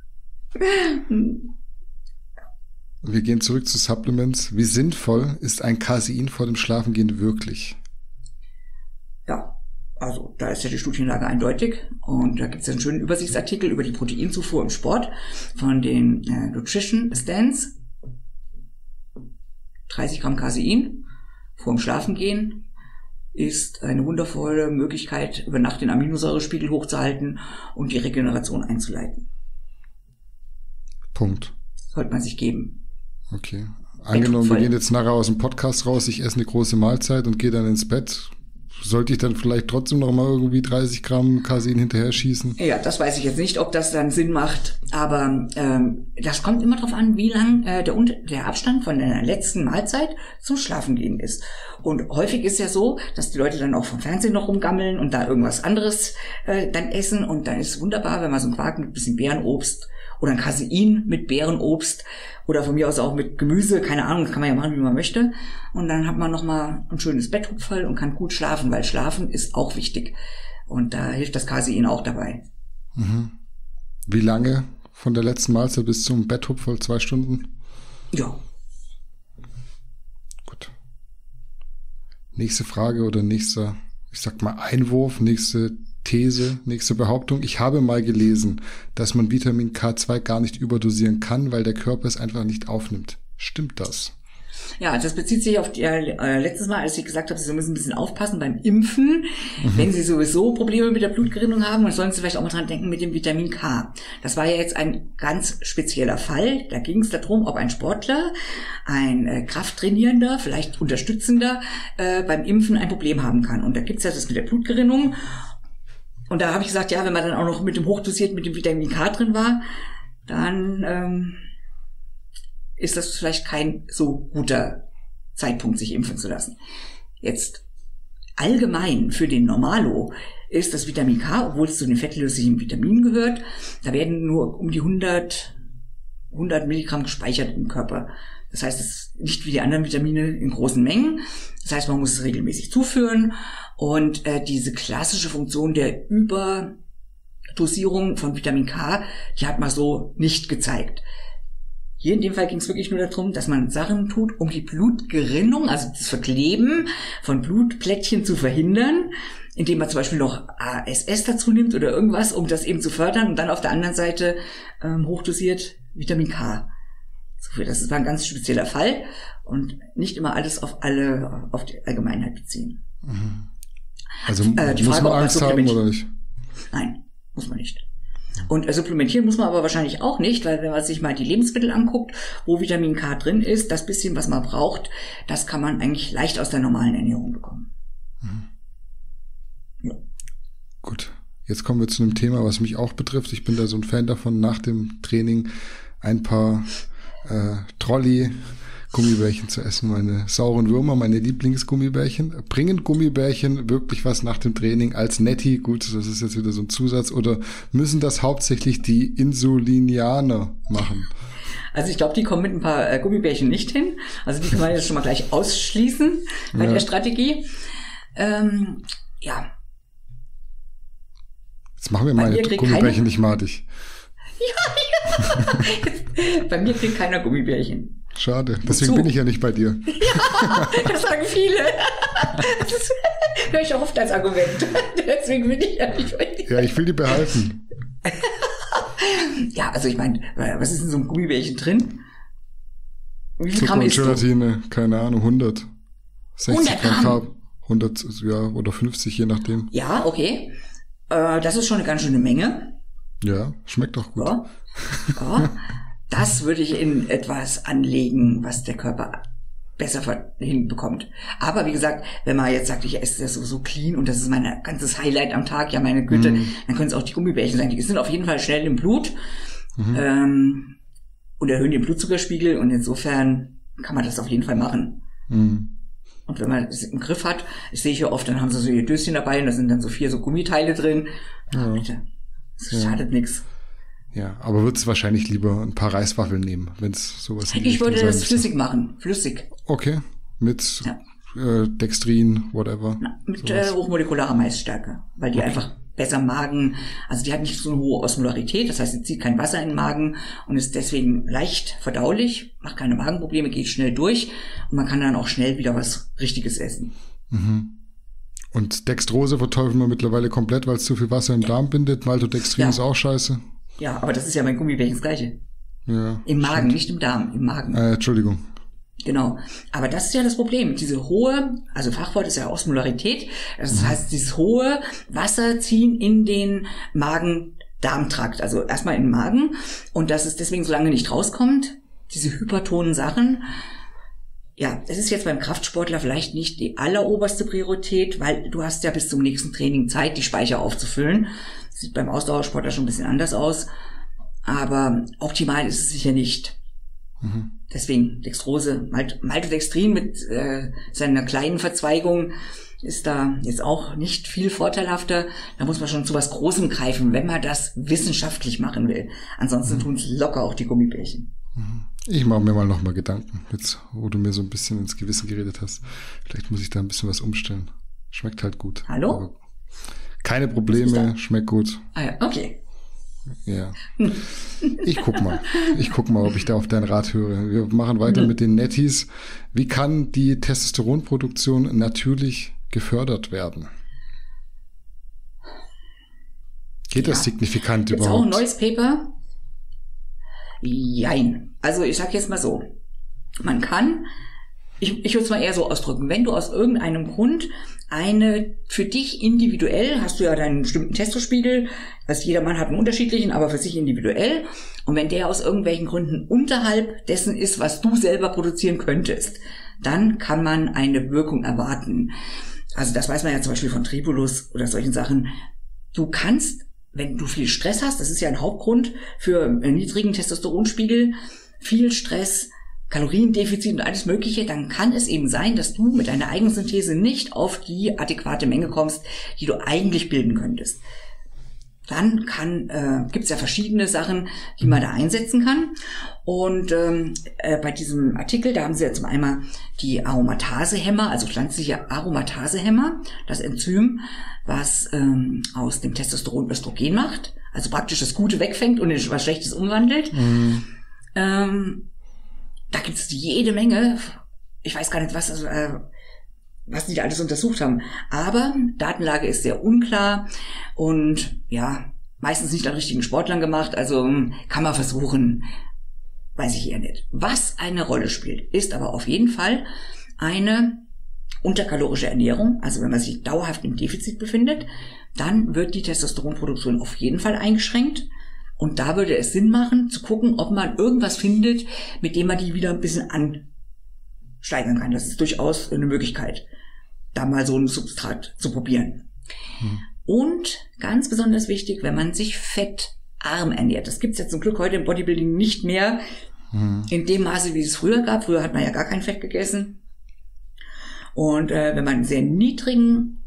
Wir gehen zurück zu Supplements. Wie sinnvoll ist ein Casein vor dem Schlafengehen wirklich? ja, also da ist ja die Studienlage eindeutig. Und da gibt es einen schönen Übersichtsartikel über die Proteinzufuhr im Sport von den äh, Nutrition Stands. dreißig Gramm Casein vor dem Schlafengehen ist eine wundervolle Möglichkeit, über Nacht den Aminosäurespiegel hochzuhalten und die Regeneration einzuleiten. Punkt. Sollte man sich geben. Okay. Angenommen, wir voll. gehen jetzt nachher aus dem Podcast raus, ich esse eine große Mahlzeit und gehe dann ins Bett. Sollte ich dann vielleicht trotzdem noch mal irgendwie dreißig Gramm Casein hinterher schießen? Ja, das weiß ich jetzt nicht, ob das dann Sinn macht, aber ähm, das kommt immer darauf an, wie lang äh, der, Un- der Abstand von der letzten Mahlzeit zum Schlafengehen ist. Und häufig ist ja so, dass die Leute dann auch vom Fernsehen noch rumgammeln und da irgendwas anderes äh, dann essen und dann ist es wunderbar, wenn man so einen Quark mit ein bisschen Beerenobst oder ein Casein mit Beerenobst oder von mir aus auch mit Gemüse, keine Ahnung, das kann man ja machen, wie man möchte. Und dann hat man nochmal ein schönes Betthupferl und kann gut schlafen, weil Schlafen ist auch wichtig. Und da hilft das Casein auch dabei. Wie lange von der letzten Mahlzeit bis zum Betthupferl? Zwei Stunden? Ja, Gut. Nächste Frage oder nächster, ich sag mal Einwurf, nächste These, nächste Behauptung. Ich habe mal gelesen, dass man Vitamin K zwei gar nicht überdosieren kann, weil der Körper es einfach nicht aufnimmt. Stimmt das? ja, das bezieht sich auf die, äh, letztes Mal, als ich gesagt habe, Sie müssen ein bisschen aufpassen beim Impfen, wenn Sie sowieso Probleme mit der Blutgerinnung haben, dann sollen Sie vielleicht auch mal dran denken mit dem Vitamin K. Das war ja jetzt ein ganz spezieller Fall. Da ging es darum, ob ein Sportler, ein äh, Krafttrainierender, vielleicht Unterstützender äh, beim Impfen ein Problem haben kann. Und da gibt's ja das mit der Blutgerinnung. Und da habe ich gesagt, ja, wenn man dann auch noch mit dem hochdosiert, mit dem Vitamin K drin war, dann ähm, ist das vielleicht kein so guter Zeitpunkt, sich impfen zu lassen. Jetzt allgemein für den Normalo ist das Vitamin K, obwohl es zu den fettlöslichen Vitaminen gehört, da werden nur um die hundert, hundert Milligramm gespeichert im Körper. Das heißt, es ist nicht wie die anderen Vitamine in großen Mengen. Das heißt, man muss es regelmäßig zuführen. Und äh, diese klassische Funktion der Überdosierung von Vitamin K, die hat man so nicht gezeigt. Hier in dem Fall ging es wirklich nur darum, dass man Sachen tut, um die Blutgerinnung, also das Verkleben von Blutplättchen zu verhindern, indem man zum Beispiel noch A S S dazu nimmt oder irgendwas, um das eben zu fördern, und dann auf der anderen Seite ähm, hochdosiert Vitamin K. So, das war ein ganz spezieller Fall und nicht immer alles auf alle, auf die Allgemeinheit beziehen. Mhm. Also äh, die muss Frage, man ob Angst haben oder nicht? Nein, muss man nicht. Und äh, supplementieren muss man aber wahrscheinlich auch nicht, weil wenn man sich mal die Lebensmittel anguckt, wo Vitamin K drin ist, das bisschen, was man braucht, das kann man eigentlich leicht aus der normalen Ernährung bekommen. Mhm. Ja. Gut, jetzt kommen wir zu einem Thema, was mich auch betrifft. Ich bin da so ein Fan davon, nach dem Training ein paar äh, Trolley-Gummibärchen zu essen. Meine sauren Würmer, meine Lieblingsgummibärchen. Bringen Gummibärchen wirklich was nach dem Training als Netti? Gut, das ist jetzt wieder so ein Zusatz. Oder müssen das hauptsächlich die Insulinianer machen? Also ich glaube, die kommen mit ein paar äh, Gummibärchen nicht hin. Also die kann man jetzt schon mal gleich ausschließen bei Ja. der Strategie. Ähm, ja. Jetzt machen wir Bei meine mir kriegt Gummibärchen keiner- nicht madig. Bei mir kriegt keiner Gummibärchen. Schade, deswegen Wozu? bin ich ja nicht bei dir. Das sagen viele. Das höre ich auch oft als Argument. Deswegen bin ich ja nicht bei dir. Ja, ich will die behalten. Ja, also ich meine, was ist in so einem Gummibärchen drin? Wie viel Zucker Gramm und isst du? Gelatine, keine Ahnung, hundert. sechzig hundert Gramm Gramm? Carb, hundert, ja, oder fünfzig, je nachdem. Ja, okay. Äh, das ist schon eine ganz schöne Menge. Ja, schmeckt auch gut. Ja. Ja. Das würde ich in etwas anlegen, was der Körper besser ver- hinbekommt. Aber wie gesagt, wenn man jetzt sagt, ich esse das so, so clean und das ist mein ganzes Highlight am Tag, ja meine Güte, Mhm. dann können es auch die Gummibärchen sein. Die sind auf jeden Fall schnell im Blut Mhm. ähm, und erhöhen den Blutzuckerspiegel, und insofern kann man das auf jeden Fall machen. Mhm. Und wenn man es im Griff hat, das sehe ich ja oft, dann haben sie so ihr Döschen dabei und da sind dann so vier so Gummiteile drin. Ja, Ja. bitte. Das Ja. schadet nichts. Ja, aber würdest wahrscheinlich lieber ein paar Reiswaffeln nehmen, wenn es sowas in die Ich Richtung würde sein das müsste. flüssig machen. Flüssig. Okay, mit Ja. äh, Dextrin, whatever. Na, mit Sowas. äh, hochmolekularer Maisstärke. Weil die Okay. einfach besser Magen, also die hat nicht so eine hohe Osmolarität, das heißt, sie zieht kein Wasser in den Magen und ist deswegen leicht verdaulich, macht keine Magenprobleme, geht schnell durch und man kann dann auch schnell wieder was Richtiges essen. Mhm. Und Dextrose verteufeln wir mittlerweile komplett, weil es zu viel Wasser im Darm bindet. Maltodextrin Ja. ist auch scheiße. Ja, aber das ist ja mein Gummibärchen das Gleiche. Ja, Im Magen, stimmt. nicht im Darm, im Magen. Äh, Entschuldigung. Genau. Aber das ist ja das Problem. Diese hohe, also Fachwort ist ja Osmolarität. Das heißt, dieses hohe Wasserziehen in den Magen-Darm-Trakt. Also erstmal in den Magen. Und dass es deswegen so lange nicht rauskommt. Diese hypertonen Sachen. Ja, es ist jetzt beim Kraftsportler vielleicht nicht die alleroberste Priorität, weil du hast ja bis zum nächsten Training Zeit, die Speicher aufzufüllen. Das sieht beim Ausdauersportler schon ein bisschen anders aus. Aber optimal ist es sicher nicht. Mhm. Deswegen Dextrose, Malt- Maltodextrin mit äh, seiner kleinen Verzweigung ist da jetzt auch nicht viel vorteilhafter. Da muss man schon zu was Großem greifen, wenn man das wissenschaftlich machen will. Ansonsten Mhm. tun es locker auch die Gummibärchen. Ich mache mir mal nochmal Gedanken, jetzt wo du mir so ein bisschen ins Gewissen geredet hast. Vielleicht muss ich da ein bisschen was umstellen. Schmeckt halt gut. Hallo? Aber keine Was ist Probleme, da? schmeckt gut. Ah ja, okay. Ja. Ich guck mal. Ich guck mal, ob ich da auf deinen Rat höre. Wir machen weiter mit den Netties. Wie kann die Testosteronproduktion natürlich gefördert werden? Geht das Ja. signifikant Jetzt auch überhaupt? ein neues Paper? Jein. Also ich sag jetzt mal so. Man kann, ich, ich würde es mal eher so ausdrücken, wenn du aus irgendeinem Grund eine, für dich individuell, hast du ja deinen bestimmten Testospiegel, also jeder Mann hat einen unterschiedlichen, aber für sich individuell, und wenn der aus irgendwelchen Gründen unterhalb dessen ist, was du selber produzieren könntest, dann kann man eine Wirkung erwarten. Also das weiß man ja zum Beispiel von Tribulus oder solchen Sachen. Du kannst, wenn du viel Stress hast, das ist ja ein Hauptgrund für einen niedrigen Testosteronspiegel, viel Stress, Kaloriendefizit und alles Mögliche, dann kann es eben sein, dass du mit deiner Eigensynthese nicht auf die adäquate Menge kommst, die du eigentlich bilden könntest. dann kann äh, gibt es ja verschiedene Sachen, die man da einsetzen kann. Und ähm, äh, bei diesem Artikel, da haben sie ja zum einen die Aromatasehemmer, also pflanzliche Aromatasehemmer, das Enzym, was ähm, aus dem Testosteron Östrogen macht, also praktisch das Gute wegfängt und in was Schlechtes umwandelt. Mhm. Ähm, da gibt es jede Menge, ich weiß gar nicht, was also, äh, was die da alles untersucht haben. Aber Datenlage ist sehr unklar und ja, meistens nicht an richtigen Sportlern gemacht, also kann man versuchen, weiß ich eher nicht. Was eine Rolle spielt, ist aber auf jeden Fall eine unterkalorische Ernährung. Also wenn man sich dauerhaft im Defizit befindet, dann wird die Testosteronproduktion auf jeden Fall eingeschränkt. Und da würde es Sinn machen, zu gucken, ob man irgendwas findet, mit dem man die wieder ein bisschen ansteigern kann. Das ist durchaus eine Möglichkeit, da mal so ein Substrat zu probieren. Hm. Und ganz besonders wichtig, wenn man sich fettarm ernährt. Das gibt es ja zum Glück heute im Bodybuilding nicht mehr hm. in dem Maße, wie es früher gab. Früher hat man ja gar kein Fett gegessen. Und äh, wenn man einen sehr niedrigen,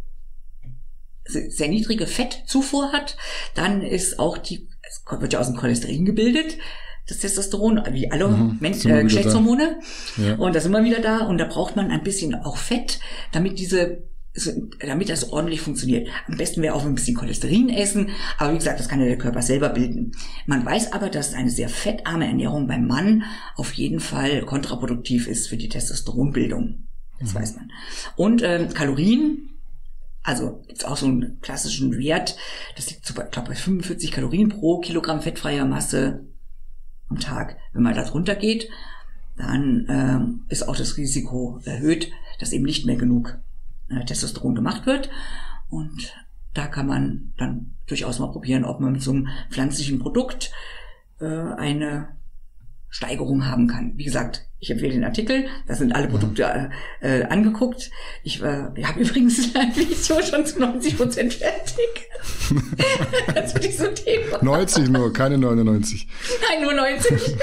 sehr niedrige Fettzufuhr hat, dann ist auch die, es wird ja aus dem Cholesterin gebildet, das Testosteron, wie alle mhm, Mensch, äh, Geschlechtshormone. Ja. Und da sind wir wieder da. Und da braucht man ein bisschen auch Fett, damit diese, damit das ordentlich funktioniert. Am besten wäre auch ein bisschen Cholesterin essen. Aber wie gesagt, das kann ja der Körper selber bilden. Man weiß aber, dass eine sehr fettarme Ernährung beim Mann auf jeden Fall kontraproduktiv ist für die Testosteronbildung. Das mhm. weiß man. Und ähm, Kalorien, also gibt's auch so einen klassischen Wert, das liegt so bei, ich glaube, bei fünfundvierzig Kalorien pro Kilogramm fettfreier Masse am Tag. Wenn man da drunter geht, dann ähm, ist auch das Risiko erhöht, dass eben nicht mehr genug äh, Testosteron gemacht wird. Und da kann man dann durchaus mal probieren, ob man mit so einem pflanzlichen Produkt äh, eine Steigerung haben kann. Wie gesagt, ich empfehle den Artikel, da sind alle Produkte äh, angeguckt. Ich äh, habe übrigens ein Video schon zu neunzig Prozent fertig. zu diesem Thema. neunzig nur, keine neunundneunzig. Nein, nur neunzig.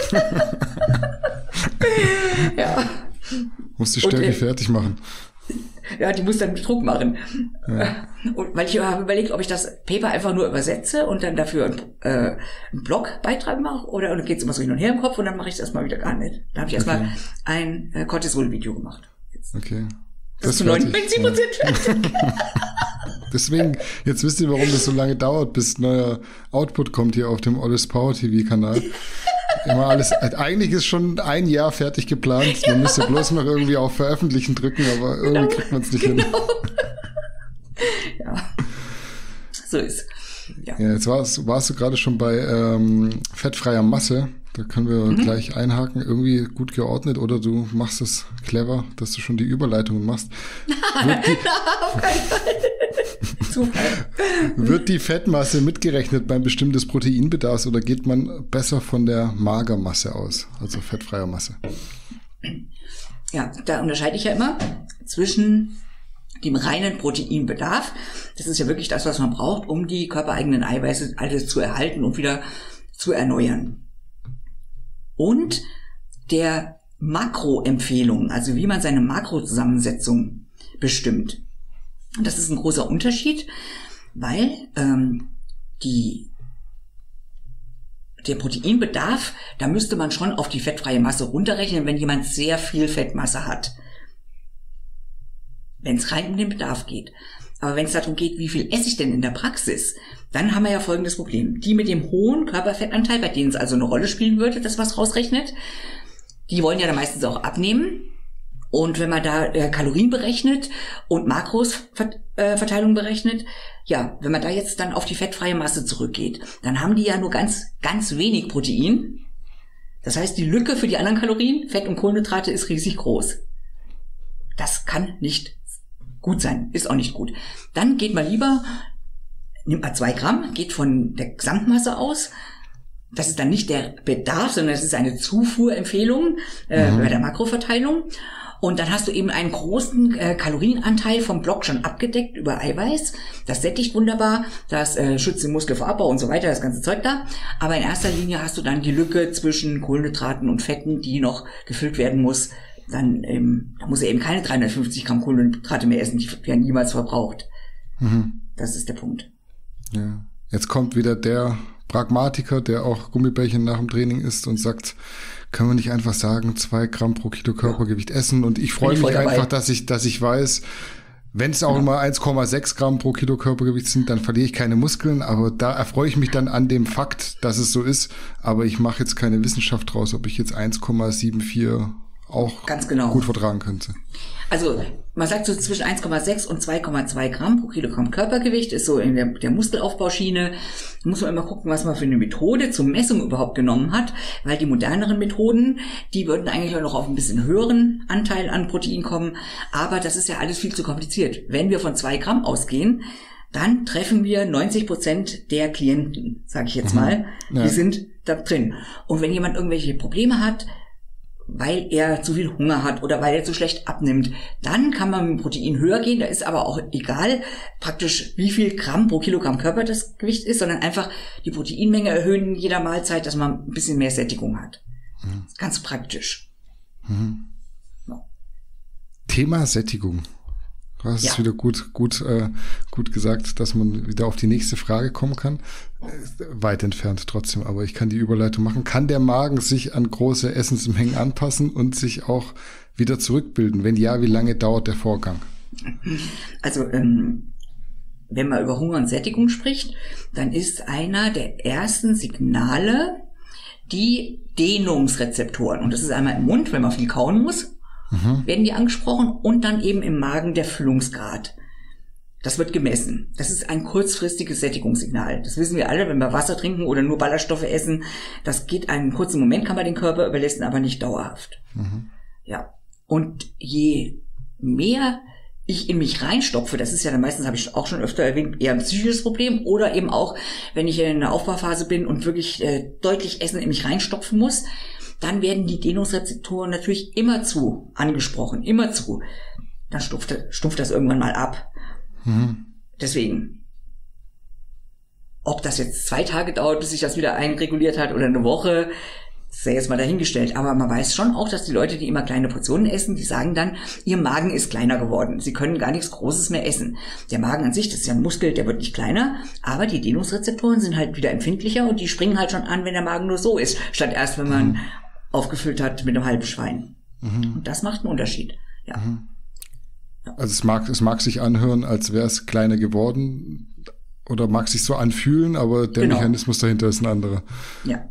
ja. Musst die Stärke fertig machen. Ja, die muss dann mit Druck machen. Ja. Und weil ich habe überlegt, ob ich das Paper einfach nur übersetze und dann dafür einen, äh, einen Blogbeitrag mache oder dann geht es immer so hin und her im Kopf und dann mache ich das mal wieder gar nicht. Da habe ich erstmal okay. ein äh, Cortisol-Video gemacht. Jetzt. Okay. Das, das ist zu neunundneunzig Prozent fertig. Deswegen, jetzt wisst ihr, warum das so lange dauert, bis neuer Output kommt hier auf dem Always Power T V-Kanal. Immer alles, eigentlich ist schon ein Jahr fertig geplant. Man müsste bloß noch irgendwie auf Veröffentlichen drücken, aber irgendwie genau, kriegt man es nicht genau. hin. Ja, so ist. Ja, ja jetzt warst, warst du gerade schon bei ähm, fettfreier Masse. Da können wir mhm. gleich einhaken. Irgendwie gut geordnet oder du machst es clever, dass du schon die Überleitungen machst. Wird die, auf keinen Fall. Wird die Fettmasse mitgerechnet beim Bestimmen des Proteinbedarfs oder geht man besser von der Magermasse aus, also fettfreier Masse? Ja, da unterscheide ich ja immer zwischen dem reinen Proteinbedarf. Das ist ja wirklich das, was man braucht, um die körpereigenen Eiweiße alles zu erhalten und wieder zu erneuern. Und der Makroempfehlung, also wie man seine Makrozusammensetzung bestimmt. Und das ist ein großer Unterschied, weil ähm, die, der Proteinbedarf, da müsste man schon auf die fettfreie Masse runterrechnen, wenn jemand sehr viel Fettmasse hat. Wenn es rein um den Bedarf geht. Aber wenn es darum geht, wie viel esse ich denn in der Praxis, dann haben wir ja folgendes Problem. Die mit dem hohen Körperfettanteil, bei denen es also eine Rolle spielen würde, das was rausrechnet, die wollen ja dann meistens auch abnehmen. Und wenn man da äh, Kalorien berechnet und Makrosverteilung äh, berechnet, ja, wenn man da jetzt dann auf die fettfreie Masse zurückgeht, dann haben die ja nur ganz, ganz wenig Protein. Das heißt, die Lücke für die anderen Kalorien, Fett und Kohlenhydrate, ist riesig groß. Das kann nicht gut sein, ist auch nicht gut. Dann geht man lieber, nimmt mal zwei Gramm, geht von der Gesamtmasse aus. Das ist dann nicht der Bedarf, sondern das ist eine Zufuhrempfehlung äh, mhm. bei der Makroverteilung. Und dann hast du eben einen großen äh, Kalorienanteil vom Block schon abgedeckt über Eiweiß. Das sättigt wunderbar, das äh, schützt den Muskel vor Abbau und so weiter, das ganze Zeug da. Aber in erster Linie hast du dann die Lücke zwischen Kohlenhydraten und Fetten, die noch gefüllt werden muss. Dann ähm, da muss er eben keine dreihundertfünfzig Gramm Kohlenhydrate mehr essen, die werden niemals verbraucht. Mhm. Das ist der Punkt. Ja. Jetzt kommt wieder der Pragmatiker, der auch Gummibärchen nach dem Training isst und sagt, können wir nicht einfach sagen, zwei Gramm pro Kilo Körpergewicht essen? Und ich freue mich einfach, dass ich, dass ich weiß, wenn es auch ja. immer eins Komma sechs Gramm pro Kilo Körpergewicht sind, dann verliere ich keine Muskeln. Aber da erfreue ich mich dann an dem Fakt, dass es so ist. Aber ich mache jetzt keine Wissenschaft draus, ob ich jetzt eins Komma vierundsiebzig auch Ganz genau. gut vertragen könnte. Also man sagt so zwischen eins Komma sechs und zwei Komma zwei Gramm pro Kilogramm Körpergewicht ist so in der, der Muskelaufbauschiene. Da muss man immer gucken, was man für eine Methode zur Messung überhaupt genommen hat, weil die moderneren Methoden, die würden eigentlich auch noch auf ein bisschen höheren Anteil an Protein kommen, aber das ist ja alles viel zu kompliziert. Wenn wir von zwei Gramm ausgehen, dann treffen wir neunzig Prozent der Klienten, sage ich jetzt mal, mhm. ja. die sind da drin. Und wenn jemand irgendwelche Probleme hat, weil er zu viel Hunger hat oder weil er zu schlecht abnimmt, dann kann man mit dem Protein höher gehen. Da ist aber auch egal praktisch, wie viel Gramm pro Kilogramm Körper das Gewicht ist, sondern einfach die Proteinmenge erhöhen in jeder Mahlzeit, dass man ein bisschen mehr Sättigung hat. Mhm. Ganz praktisch. Mhm. Ja. Thema Sättigung. Du hast ja. es wieder gut, gut, äh, gut gesagt, dass man wieder auf die nächste Frage kommen kann. Äh, weit entfernt trotzdem, aber ich kann die Überleitung machen. Kann der Magen sich an große Essensmengen anpassen und sich auch wieder zurückbilden? Wenn ja, wie lange dauert der Vorgang? Also, ähm, wenn man über Hunger und Sättigung spricht, dann ist einer der ersten Signale die Dehnungsrezeptoren. Und das ist einmal im Mund, wenn man viel kauen muss. Mhm. Werden die angesprochen und dann eben im Magen der Füllungsgrad. Das wird gemessen. Das ist ein kurzfristiges Sättigungssignal. Das wissen wir alle, wenn wir Wasser trinken oder nur Ballaststoffe essen. Das geht einen kurzen Moment, kann man den Körper überlassen, aber nicht dauerhaft. Mhm. Ja. Und je mehr ich in mich reinstopfe, das ist ja dann meistens, habe ich auch schon öfter erwähnt, eher ein psychisches Problem oder eben auch, wenn ich in einer Aufbauphase bin und wirklich äh, deutlich Essen in mich reinstopfen muss, dann werden die Dehnungsrezeptoren natürlich immer zu angesprochen, immer zu. Dann stumpft, stumpft das irgendwann mal ab. Mhm. Deswegen, ob das jetzt zwei Tage dauert, bis sich das wieder einreguliert hat oder eine Woche, sei jetzt mal dahingestellt. Aber man weiß schon auch, dass die Leute, die immer kleine Portionen essen, die sagen dann, ihr Magen ist kleiner geworden. Sie können gar nichts Großes mehr essen. Der Magen an sich, das ist ja ein Muskel, der wird nicht kleiner, aber die Dehnungsrezeptoren sind halt wieder empfindlicher und die springen halt schon an, wenn der Magen nur so ist, statt erst, wenn man mhm. aufgefüllt hat mit einem halben Schwein. Mhm. Und das macht einen Unterschied. Ja. Mhm. Also es mag, es mag sich anhören, als wäre es kleiner geworden oder mag sich so anfühlen, aber der genau. Mechanismus dahinter ist ein anderer. Ja.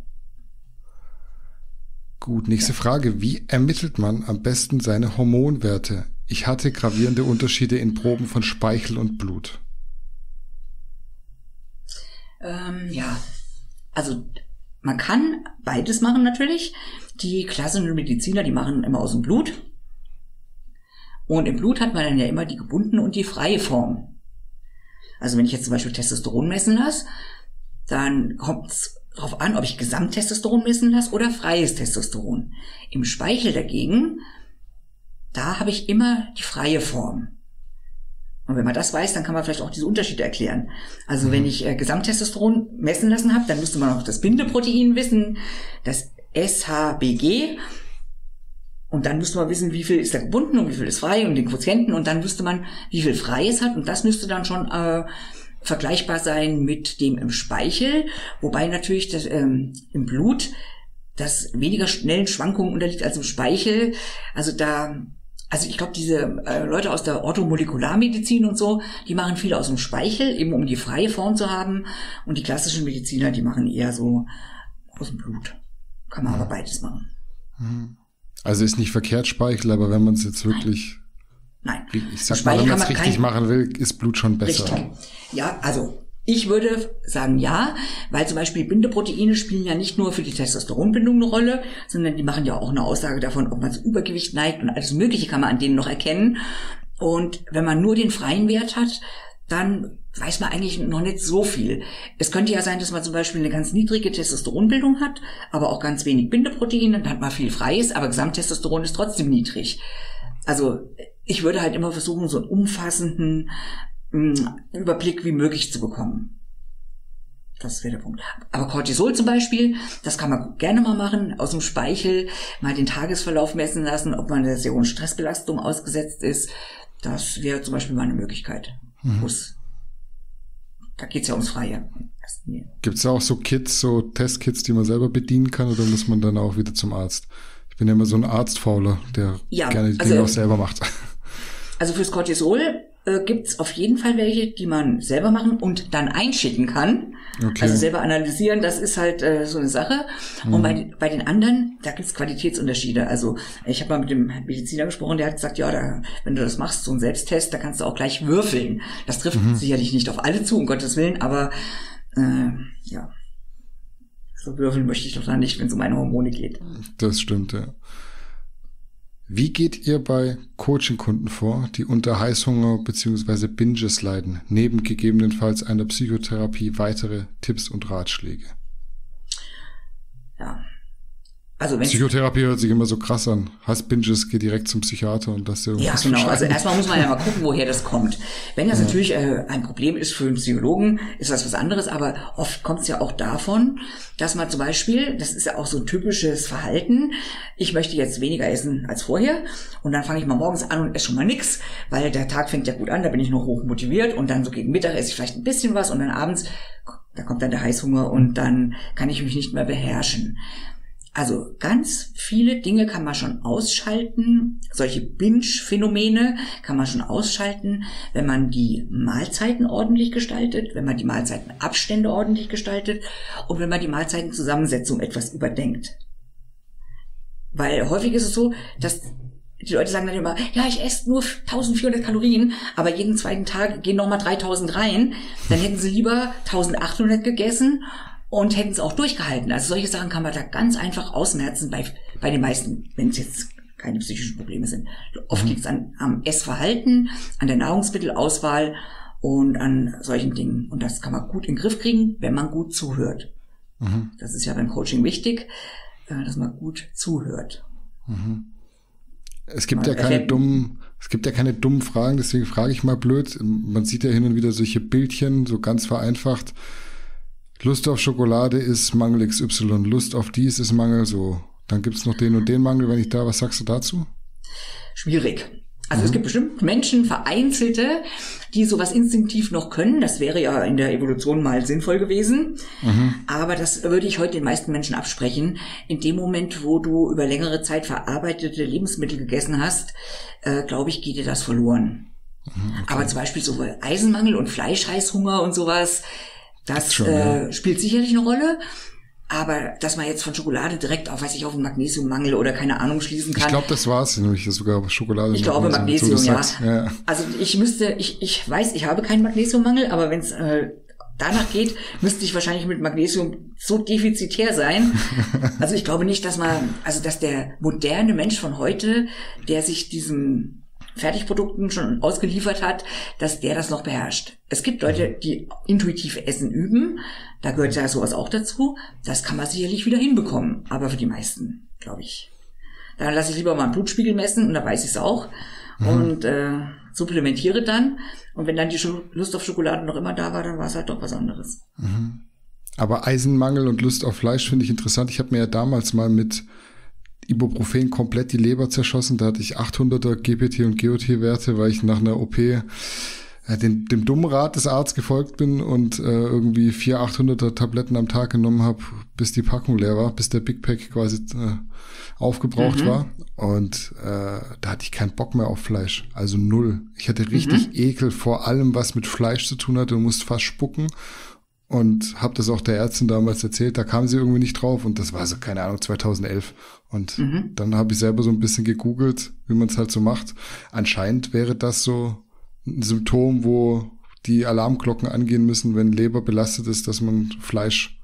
Gut, nächste ja. Frage. Wie ermittelt man am besten seine Hormonwerte? Ich hatte gravierende Unterschiede in Proben von Speichel und Blut. Ähm, ja, also man kann beides machen natürlich. Die klassischen Mediziner, die machen immer aus dem Blut. Und im Blut hat man dann ja immer die gebundene und die freie Form. Also wenn ich jetzt zum Beispiel Testosteron messen lasse, dann kommt es darauf an, ob ich Gesamttestosteron messen lasse oder freies Testosteron. Im Speichel dagegen, da habe ich immer die freie Form. Und wenn man das weiß, dann kann man vielleicht auch diese Unterschiede erklären. Also mhm. wenn ich äh, Gesamttestosteron messen lassen habe, dann müsste man auch das Bindeprotein wissen, das S H B G. Und dann müsste man wissen, wie viel ist da gebunden und wie viel ist frei und den Quotienten. Und dann wüsste man, wie viel frei es hat. Und das müsste dann schon äh, vergleichbar sein mit dem im Speichel. Wobei natürlich das, ähm, im Blut das weniger schnellen Schwankungen unterliegt als im Speichel. Also da, also ich glaube, diese äh, Leute aus der Orthomolekularmedizin und so, die machen viel aus dem Speichel, eben um die freie Form zu haben. Und die klassischen Mediziner, die machen eher so aus dem Blut. Kann man aber beides machen. Also ist nicht verkehrt Speichel, aber wenn man es jetzt wirklich, Nein. ich sag mal, wenn man es richtig kein... machen will, ist Blut schon besser. Richtig. Ja, also ich würde sagen ja, weil zum Beispiel Bindeproteine spielen ja nicht nur für die Testosteronbindung eine Rolle, sondern die machen ja auch eine Aussage davon, ob man zu Übergewicht neigt und alles Mögliche kann man an denen noch erkennen. Und wenn man nur den freien Wert hat, dann weiß man eigentlich noch nicht so viel. Es könnte ja sein, dass man zum Beispiel eine ganz niedrige Testosteronbildung hat, aber auch ganz wenig Bindeproteine, dann hat man viel Freies, aber Gesamttestosteron ist trotzdem niedrig. Also ich würde halt immer versuchen, so einen umfassenden mh, Überblick wie möglich zu bekommen. Das wäre der Punkt. Aber Cortisol zum Beispiel, das kann man gerne mal machen, aus dem Speichel mal den Tagesverlauf messen lassen, ob man der sehr hohen Stressbelastung ausgesetzt ist. Das wäre zum Beispiel mal eine Möglichkeit. Mhm. da geht's ja ums Freie. Gibt es auch so Kits, so Testkits, die man selber bedienen kann, oder muss man dann auch wieder zum Arzt? Ich bin ja immer so ein Arztfauler, der ja, gerne die also, Dinge auch selber macht. Also fürs Cortisol äh, gibt's auf jeden Fall welche, die man selber machen und dann einschicken kann. Okay. Also selber analysieren, das ist halt äh, so eine Sache. Mhm. Und bei, bei den anderen, da gibt's Qualitätsunterschiede. Also ich habe mal mit dem Mediziner gesprochen, der hat gesagt, ja, da, wenn du das machst, so einen Selbsttest, da kannst du auch gleich würfeln. Das trifft mhm. sicherlich nicht auf alle zu, um Gottes Willen, aber äh, ja, so würfeln möchte ich doch dann nicht, wenn es um meine Hormone geht. Das stimmt, ja. Wie geht ihr bei Coaching-Kunden vor, die unter Heißhunger bzw. Binges leiden, neben gegebenenfalls einer Psychotherapie weitere Tipps und Ratschläge? Ja. Also Psychotherapie hört sich immer so krass an. Hast Binges, geh direkt zum Psychiater und lass dir irgendwas Ja, genau. Also erstmal muss man ja mal gucken, woher das kommt. Wenn das ja. natürlich äh, ein Problem ist für einen Psychologen, ist das was anderes, aber oft kommt es ja auch davon, dass man zum Beispiel, das ist ja auch so ein typisches Verhalten, ich möchte jetzt weniger essen als vorher und dann fange ich mal morgens an und esse schon mal nix, weil der Tag fängt ja gut an, da bin ich noch hoch motiviert und dann so gegen Mittag esse ich vielleicht ein bisschen was und dann abends, da kommt dann der Heißhunger und dann kann ich mich nicht mehr beherrschen. Also ganz viele Dinge kann man schon ausschalten, solche Binge-Phänomene kann man schon ausschalten, wenn man die Mahlzeiten ordentlich gestaltet, wenn man die Mahlzeitenabstände ordentlich gestaltet und wenn man die Mahlzeitenzusammensetzung etwas überdenkt. Weil häufig ist es so, dass die Leute sagen dann immer, ja, ich esse nur eintausendvierhundert Kalorien, aber jeden zweiten Tag gehen nochmal dreitausend rein, dann hätten sie lieber eintausendachthundert gegessen und hätten es auch durchgehalten. Also solche Sachen kann man da ganz einfach ausmerzen bei, bei den meisten, wenn es jetzt keine psychischen Probleme sind. Oft liegt es an, am Essverhalten, an der Nahrungsmittelauswahl und an solchen Dingen. Und das kann man gut in den Griff kriegen, wenn man gut zuhört. Mhm. Das ist ja beim Coaching wichtig, dass man gut zuhört. Mhm. Es gibt ja keine dummen, es gibt ja keine dummen Fragen, deswegen frage ich mal blöd. Man sieht ja hin und wieder solche Bildchen, so ganz vereinfacht. Lust auf Schokolade ist Mangel X Y, Lust auf dies ist Mangel so. Dann gibt's noch den und den Mangel, wenn ich da, was sagst du dazu? Schwierig. Also mhm. es gibt bestimmt Menschen, vereinzelte, die sowas instinktiv noch können. Das wäre ja in der Evolution mal sinnvoll gewesen. Mhm. Aber das würde ich heute den meisten Menschen absprechen. In dem Moment, wo du über längere Zeit verarbeitete Lebensmittel gegessen hast, äh, glaube ich, geht dir das verloren. Mhm, okay. Aber zum Beispiel so Eisenmangel und Fleischheißhunger und sowas, das schon, äh, ja. spielt sicherlich eine Rolle, aber dass man jetzt von Schokolade direkt auf, weiß ich, auf einen Magnesiummangel oder keine Ahnung schließen kann. Ich glaube, das war's, nämlich sogar Schokolade. Ich glaube Magnesium, ja. ja. Also ich müsste, ich ich weiß, ich habe keinen Magnesiummangel, aber wenn es äh, danach geht, müsste ich wahrscheinlich mit Magnesium so defizitär sein. Also ich glaube nicht, dass man, also dass der moderne Mensch von heute, der sich diesem Fertigprodukten schon ausgeliefert hat, dass der das noch beherrscht. Es gibt Leute, die intuitiv Essen üben, da gehört ja sowas auch dazu. Das kann man sicherlich wieder hinbekommen, aber für die meisten, glaube ich. Dann lasse ich lieber mal einen Blutspiegel messen und da weiß ich es auch mhm. und äh, supplementiere dann. Und wenn dann die Lust auf Schokolade noch immer da war, dann war es halt doch was anderes. Mhm. Aber Eisenmangel und Lust auf Fleisch finde ich interessant. Ich habe mir ja damals mal mit Ibuprofen komplett die Leber zerschossen. Da hatte ich achthunderter G P T und G O T-Werte, weil ich nach einer O P äh, dem, dem dummen Rat des Arztes gefolgt bin und äh, irgendwie vier achthunderter Tabletten am Tag genommen habe, bis die Packung leer war, bis der Big Pack quasi äh, aufgebraucht mhm. war. Und äh, da hatte ich keinen Bock mehr auf Fleisch. Also null. Ich hatte richtig mhm. Ekel vor allem, was mit Fleisch zu tun hatte und musste fast spucken. Und habe das auch der Ärztin damals erzählt, da kam sie irgendwie nicht drauf und das war so, keine Ahnung, zweitausendelf. Und mhm. dann habe ich selber so ein bisschen gegoogelt, wie man es halt so macht. Anscheinend wäre das so ein Symptom, wo die Alarmglocken angehen müssen, wenn Leber belastet ist, dass man Fleisch,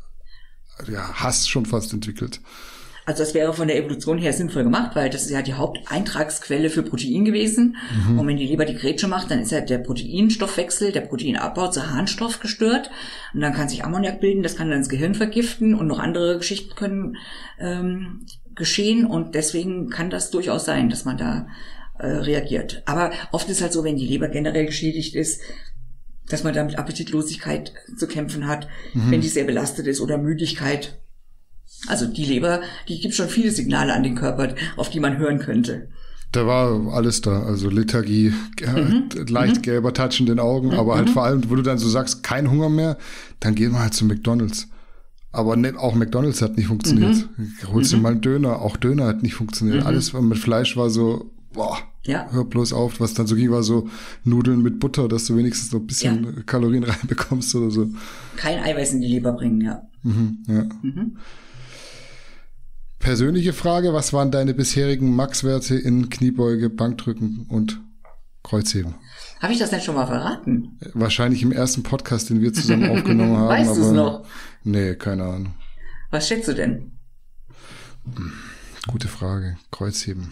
ja, Hass schon fast entwickelt. Also das wäre von der Evolution her sinnvoll gemacht, weil das ist ja die Haupteintragsquelle für Protein gewesen. Mhm. Und wenn die Leber die Grätsche macht, dann ist ja der Proteinstoffwechsel, der Proteinabbau zu Harnstoff gestört. Und dann kann sich Ammoniak bilden, das kann dann das Gehirn vergiften und noch andere Geschichten können ähm, geschehen. Und deswegen kann das durchaus sein, dass man da äh, reagiert. Aber oft ist halt so, wenn die Leber generell geschädigt ist, dass man da mit Appetitlosigkeit zu kämpfen hat, mhm. wenn die sehr belastet ist oder Müdigkeit. Also die Leber, die gibt schon viele Signale an den Körper, auf die man hören könnte. Da war alles da, also Lethargie, mhm. leicht mhm. gelber Touch in den Augen, mhm. aber halt vor allem, wo du dann so sagst, kein Hunger mehr, dann gehen wir halt zu McDonald's. Aber ne, auch McDonald's hat nicht funktioniert. Mhm. Holst du mhm. mal einen Döner, auch Döner hat nicht funktioniert. Mhm. Alles mit Fleisch war so, boah, ja. hör bloß auf. Was dann so ging, war so Nudeln mit Butter, dass du wenigstens noch ein bisschen ja. Kalorien reinbekommst oder so. Kein Eiweiß in die Leber bringen, ja. Mhm, ja. Mhm. Persönliche Frage, was waren deine bisherigen Max-Werte in Kniebeuge, Bankdrücken und Kreuzheben? Habe ich das denn schon mal verraten? Wahrscheinlich im ersten Podcast, den wir zusammen aufgenommen haben. Weißt du es noch? Nee, keine Ahnung. Was schätzt du denn? Gute Frage. Kreuzheben.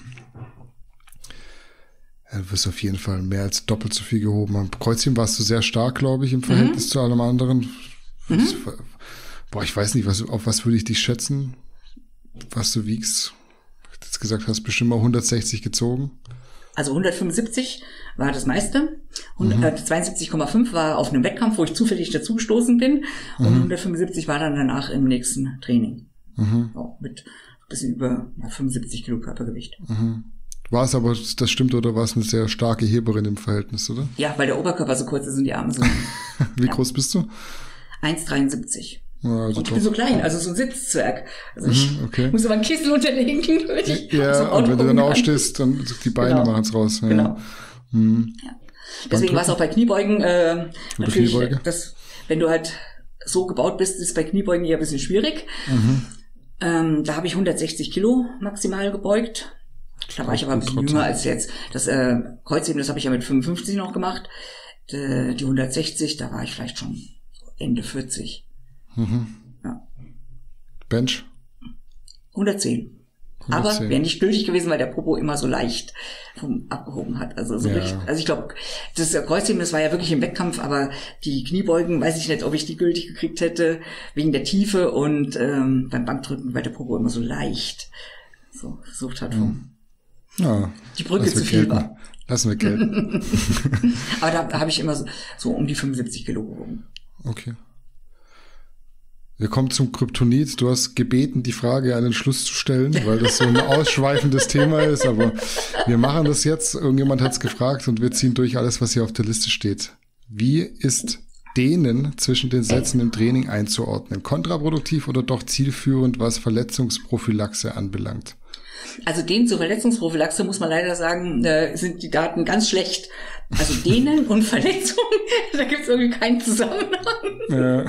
Ja, du wirst auf jeden Fall mehr als doppelt so viel gehoben haben. Kreuzheben warst du sehr stark, glaube ich, im Verhältnis mhm. zu allem anderen. Mhm. Boah, ich weiß nicht, was, auf was würde ich dich schätzen? Was du wiegst, du jetzt gesagt hast, bestimmt mal hundertsechzig gezogen. Also hundertfünfundsiebzig war das meiste. zweiundsiebzig Komma fünf war auf einem Wettkampf, wo ich zufällig dazugestoßen bin. Und mhm. hundertfünfundsiebzig war dann danach im nächsten Training. Mhm. So, mit ein bisschen über ja, fünfundsiebzig Kilo Körpergewicht. Mhm. War es aber, das stimmt, oder war es eine sehr starke Heberin im Verhältnis, oder? Ja, weil der Oberkörper so kurz ist und die Arme so. Wie ja. groß bist du? eins Komma dreiundsiebzig. Ja, also und ich bin so klein, also so ein Sitzzwerg. Also ich mhm, okay. muss aber einen Kissen unterlegen, damit ich ja, zum Auto und wenn du dann kann. aufstehst, dann die Beine genau. machen es raus. Ja. Genau. Mhm. Ja. Deswegen war es auch bei Kniebeugen äh, natürlich, Kniebeuge? Das, wenn du halt so gebaut bist, ist bei Kniebeugen eher ein bisschen schwierig. Mhm. Ähm, da habe ich hundertsechzig Kilo maximal gebeugt. Da war ich aber ein bisschen jünger als jetzt. Das äh, Kreuzheben, das habe ich ja mit fünfundfünfzig noch gemacht. Die, die hundertsechzig, da war ich vielleicht schon Ende vierzig. Mhm. Ja. Bench? hundertzehn. hundertzehn. Aber wäre nicht gültig gewesen, weil der Popo immer so leicht vom abgehoben hat. Also so ja. richtig, also ich glaube, das Kreuzheben, das war ja wirklich im Wettkampf, aber die Kniebeugen, weiß ich nicht, ob ich die gültig gekriegt hätte, wegen der Tiefe und ähm, beim Bankdrücken, weil der Popo immer so leicht so versucht hat, vom ja. die Brücke zu viel gelten. war. Lassen wir gelten. Aber da, da habe ich immer so, so um die fünfundsiebzig Kilo gewogen. Okay. Wir kommen zum Kryptonit. Du hast gebeten, die Frage an den Schluss zu stellen, weil das so ein ausschweifendes Thema ist, aber wir machen das jetzt. Irgendjemand hat es gefragt und wir ziehen durch alles, was hier auf der Liste steht. Wie ist Dehnen zwischen den Sätzen im Training einzuordnen? Kontraproduktiv oder doch zielführend, was Verletzungsprophylaxe anbelangt? Also Dehnen zur Verletzungsprophylaxe, muss man leider sagen, äh, sind die Daten ganz schlecht. Also Dehnen und Verletzungen, da gibt es irgendwie keinen Zusammenhang. Ja.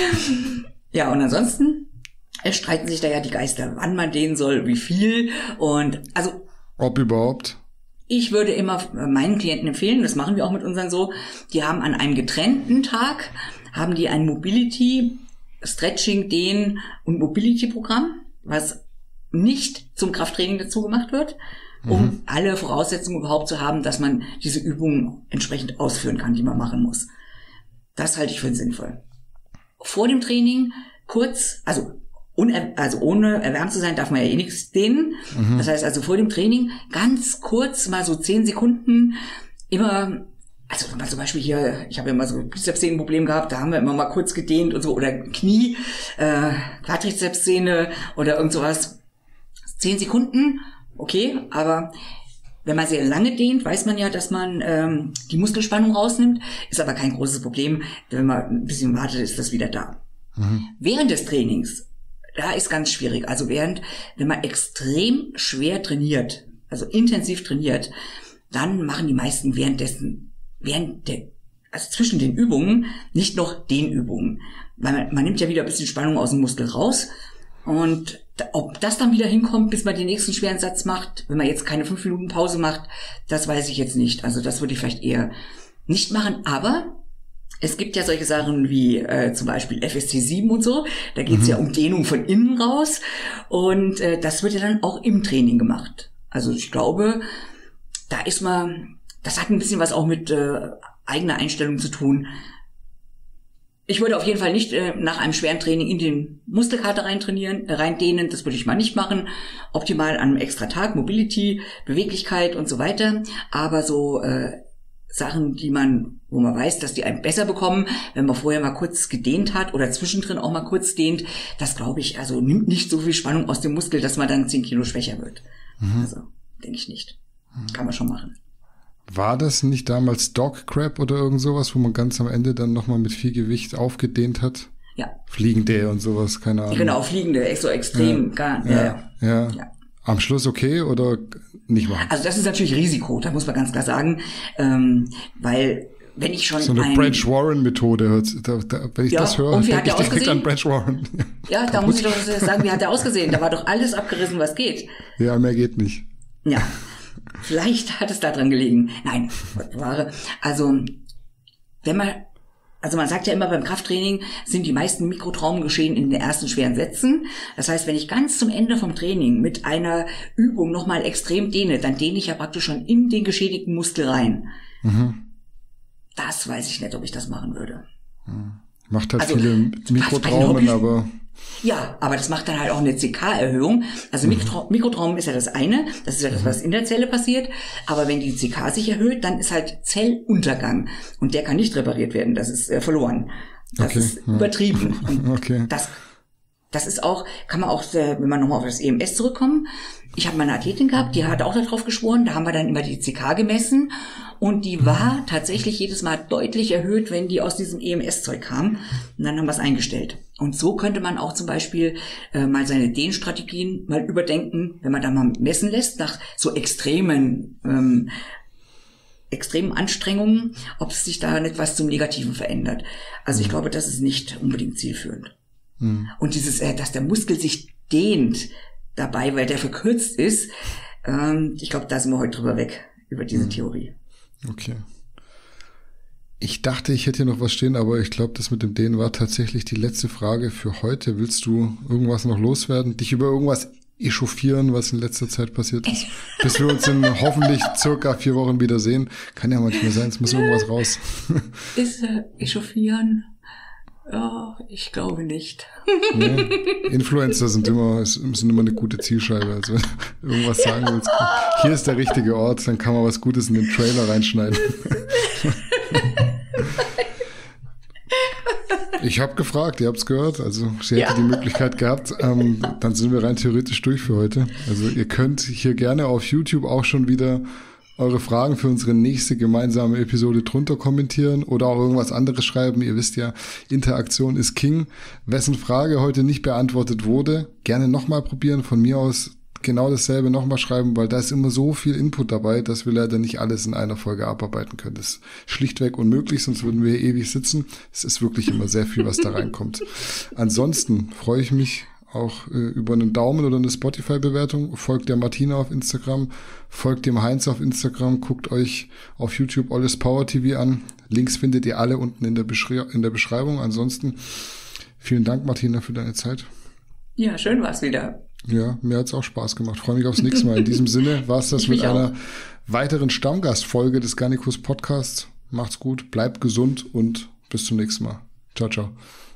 Ja, und ansonsten es streiten sich da ja die Geister, wann man dehnen soll, wie viel und also ob überhaupt. Ich würde immer meinen Klienten empfehlen, das machen wir auch mit unseren so, die haben an einem getrennten Tag, haben die ein Mobility, Stretching, Dehnen und Mobility-Programm, was nicht zum Krafttraining dazu gemacht wird, um mhm. alle Voraussetzungen überhaupt zu haben, dass man diese Übungen entsprechend ausführen kann, die man machen muss. Das halte ich für sinnvoll. Vor dem Training kurz, also, uner- also ohne erwärmt zu sein, darf man ja eh nichts dehnen. Mhm. Das heißt also vor dem Training ganz kurz, mal so zehn Sekunden, immer, also mal zum Beispiel hier, ich habe ja immer so Bizepssehnenproblem gehabt, da haben wir immer mal kurz gedehnt und so, oder Knie, äh, Quadrizepssehne oder irgend sowas. Zehn Sekunden, okay, aber wenn man sehr lange dehnt, weiß man ja, dass man ähm, die Muskelspannung rausnimmt, ist aber kein großes Problem. Wenn man ein bisschen wartet, ist das wieder da. Mhm. Während des Trainings, da ist ganz schwierig. Also während, wenn man extrem schwer trainiert, also intensiv trainiert, dann machen die meisten währenddessen, während der, also zwischen den Übungen, nicht noch Dehnübungen. Weil man, man nimmt ja wieder ein bisschen Spannung aus dem Muskel raus und ob das dann wieder hinkommt, bis man den nächsten schweren Satz macht, wenn man jetzt keine fünf Minuten Pause macht, das weiß ich jetzt nicht. Also das würde ich vielleicht eher nicht machen. Aber es gibt ja solche Sachen wie äh, zum Beispiel F S T sieben und so. Da geht es mhm. ja um Dehnung von innen raus. Und äh, das wird ja dann auch im Training gemacht. Also ich glaube, da ist man, das hat ein bisschen was auch mit äh, eigener Einstellung zu tun. Ich würde auf jeden Fall nicht äh, nach einem schweren Training in den Muskelkater rein trainieren, äh, rein dehnen. Das würde ich mal nicht machen. Optimal an einem extra Tag, Mobility, Beweglichkeit und so weiter. Aber so äh, Sachen, die man, wo man weiß, dass die einen besser bekommen, wenn man vorher mal kurz gedehnt hat oder zwischendrin auch mal kurz dehnt, das glaube ich, also nimmt nicht so viel Spannung aus dem Muskel, dass man dann zehn Kilo schwächer wird. Mhm. Also denke ich nicht. Kann man schon machen. War das nicht damals Dog Crab oder irgend sowas, wo man ganz am Ende dann nochmal mit viel Gewicht aufgedehnt hat? Ja. Fliegende und sowas, keine Ahnung. Genau, Fliegende, so extrem. Ja. Gar, Ja. ja. Ja. Ja. Am Schluss okay oder nicht machen? Also das ist natürlich Risiko, da muss man ganz klar sagen, ähm, weil wenn ich schon So eine ein, Branch Warren Methode, da, da, wenn ich Ja, das höre, und wie denke hat ich der direkt an ausgesehen? Branch Warren. Ja, da muss ich doch sagen, wie hat der ausgesehen? Da war doch alles abgerissen, was geht. Ja, mehr geht nicht. Ja, vielleicht hat es daran gelegen. Nein, wahre. Also, wenn man, also man sagt ja immer, beim Krafttraining sind die meisten Mikrotraumgeschehen in den ersten schweren Sätzen. Das heißt, wenn ich ganz zum Ende vom Training mit einer Übung nochmal extrem dehne, dann dehne ich ja praktisch schon in den geschädigten Muskel rein. Mhm. Das weiß ich nicht, ob ich das machen würde. Macht halt Also, viele bei den Mikrotraumen, Hobby- aber Ja, aber das macht dann halt auch eine C K-Erhöhung. Also Mikrotraum, Mikrotraum ist ja das eine, das ist ja das, was in der Zelle passiert. Aber wenn die C K sich erhöht, dann ist halt Zelluntergang. Und der kann nicht repariert werden, das ist äh, verloren. Das Okay, ist ja. übertrieben. Und Okay. das, das ist auch, kann man auch, äh, wenn wir nochmal auf das E M S zurückkommen. Ich habe mal eine Athletin gehabt, die hat auch darauf geschworen, da haben wir dann immer die C K gemessen. Und die war tatsächlich jedes Mal deutlich erhöht, wenn die aus diesem E M S-Zeug kam. Und dann haben wir es eingestellt. Und so könnte man auch zum Beispiel äh, mal seine Dehnstrategien mal überdenken, wenn man da mal messen lässt, nach so extremen, ähm, extremen Anstrengungen, ob es sich da nicht was zum Negativen verändert. Also ich glaube, das ist nicht unbedingt zielführend. Mhm. Und dieses, äh, dass der Muskel sich dehnt dabei, weil der verkürzt ist, ähm, ich glaube, da sind wir heute drüber weg, über diese mhm. Theorie. Okay. Ich dachte, ich hätte hier noch was stehen, aber ich glaube, das mit dem Dehnen war tatsächlich die letzte Frage für heute. Willst du irgendwas noch loswerden? Dich über irgendwas echauffieren, was in letzter Zeit passiert ist? Bis wir uns in hoffentlich circa vier Wochen wieder sehen. Kann ja manchmal sein, es muss irgendwas raus. Ist äh, echauffieren? Ja, ich glaube nicht. Nee. Influencer sind immer, sind immer eine gute Zielscheibe. Also wenn du irgendwas sagen willst, hier ist der richtige Ort, dann kann man was Gutes in den Trailer reinschneiden. Ich habe gefragt, ihr habt's gehört, also sie hätte Ja. die Möglichkeit gehabt. Ähm, dann sind wir rein theoretisch durch für heute. Also ihr könnt hier gerne auf YouTube auch schon wieder eure Fragen für unsere nächste gemeinsame Episode drunter kommentieren oder auch irgendwas anderes schreiben. Ihr wisst ja, Interaktion ist King. Wessen Frage heute nicht beantwortet wurde, gerne nochmal probieren. Von mir aus genau dasselbe nochmal schreiben, weil da ist immer so viel Input dabei, dass wir leider nicht alles in einer Folge abarbeiten können. Das ist schlichtweg unmöglich, sonst würden wir hier ewig sitzen. Es ist wirklich immer sehr viel, was da reinkommt. Ansonsten freue ich mich auch äh, über einen Daumen oder eine Spotify-Bewertung. Folgt der Martina auf Instagram, folgt dem Heinz auf Instagram, guckt euch auf YouTube Alles Power T V an. Links findet ihr alle unten in der, Beschrei- in der Beschreibung. Ansonsten vielen Dank, Martina, für deine Zeit. Ja, schön war's wieder. Ja, mir hat's auch Spaß gemacht. Freue mich aufs nächste Mal. In diesem Sinne war's das Ich mit mich einer auch. weiteren Stammgastfolge des Garnicus Podcasts. Macht's gut, bleibt gesund und bis zum nächsten Mal. Ciao, ciao.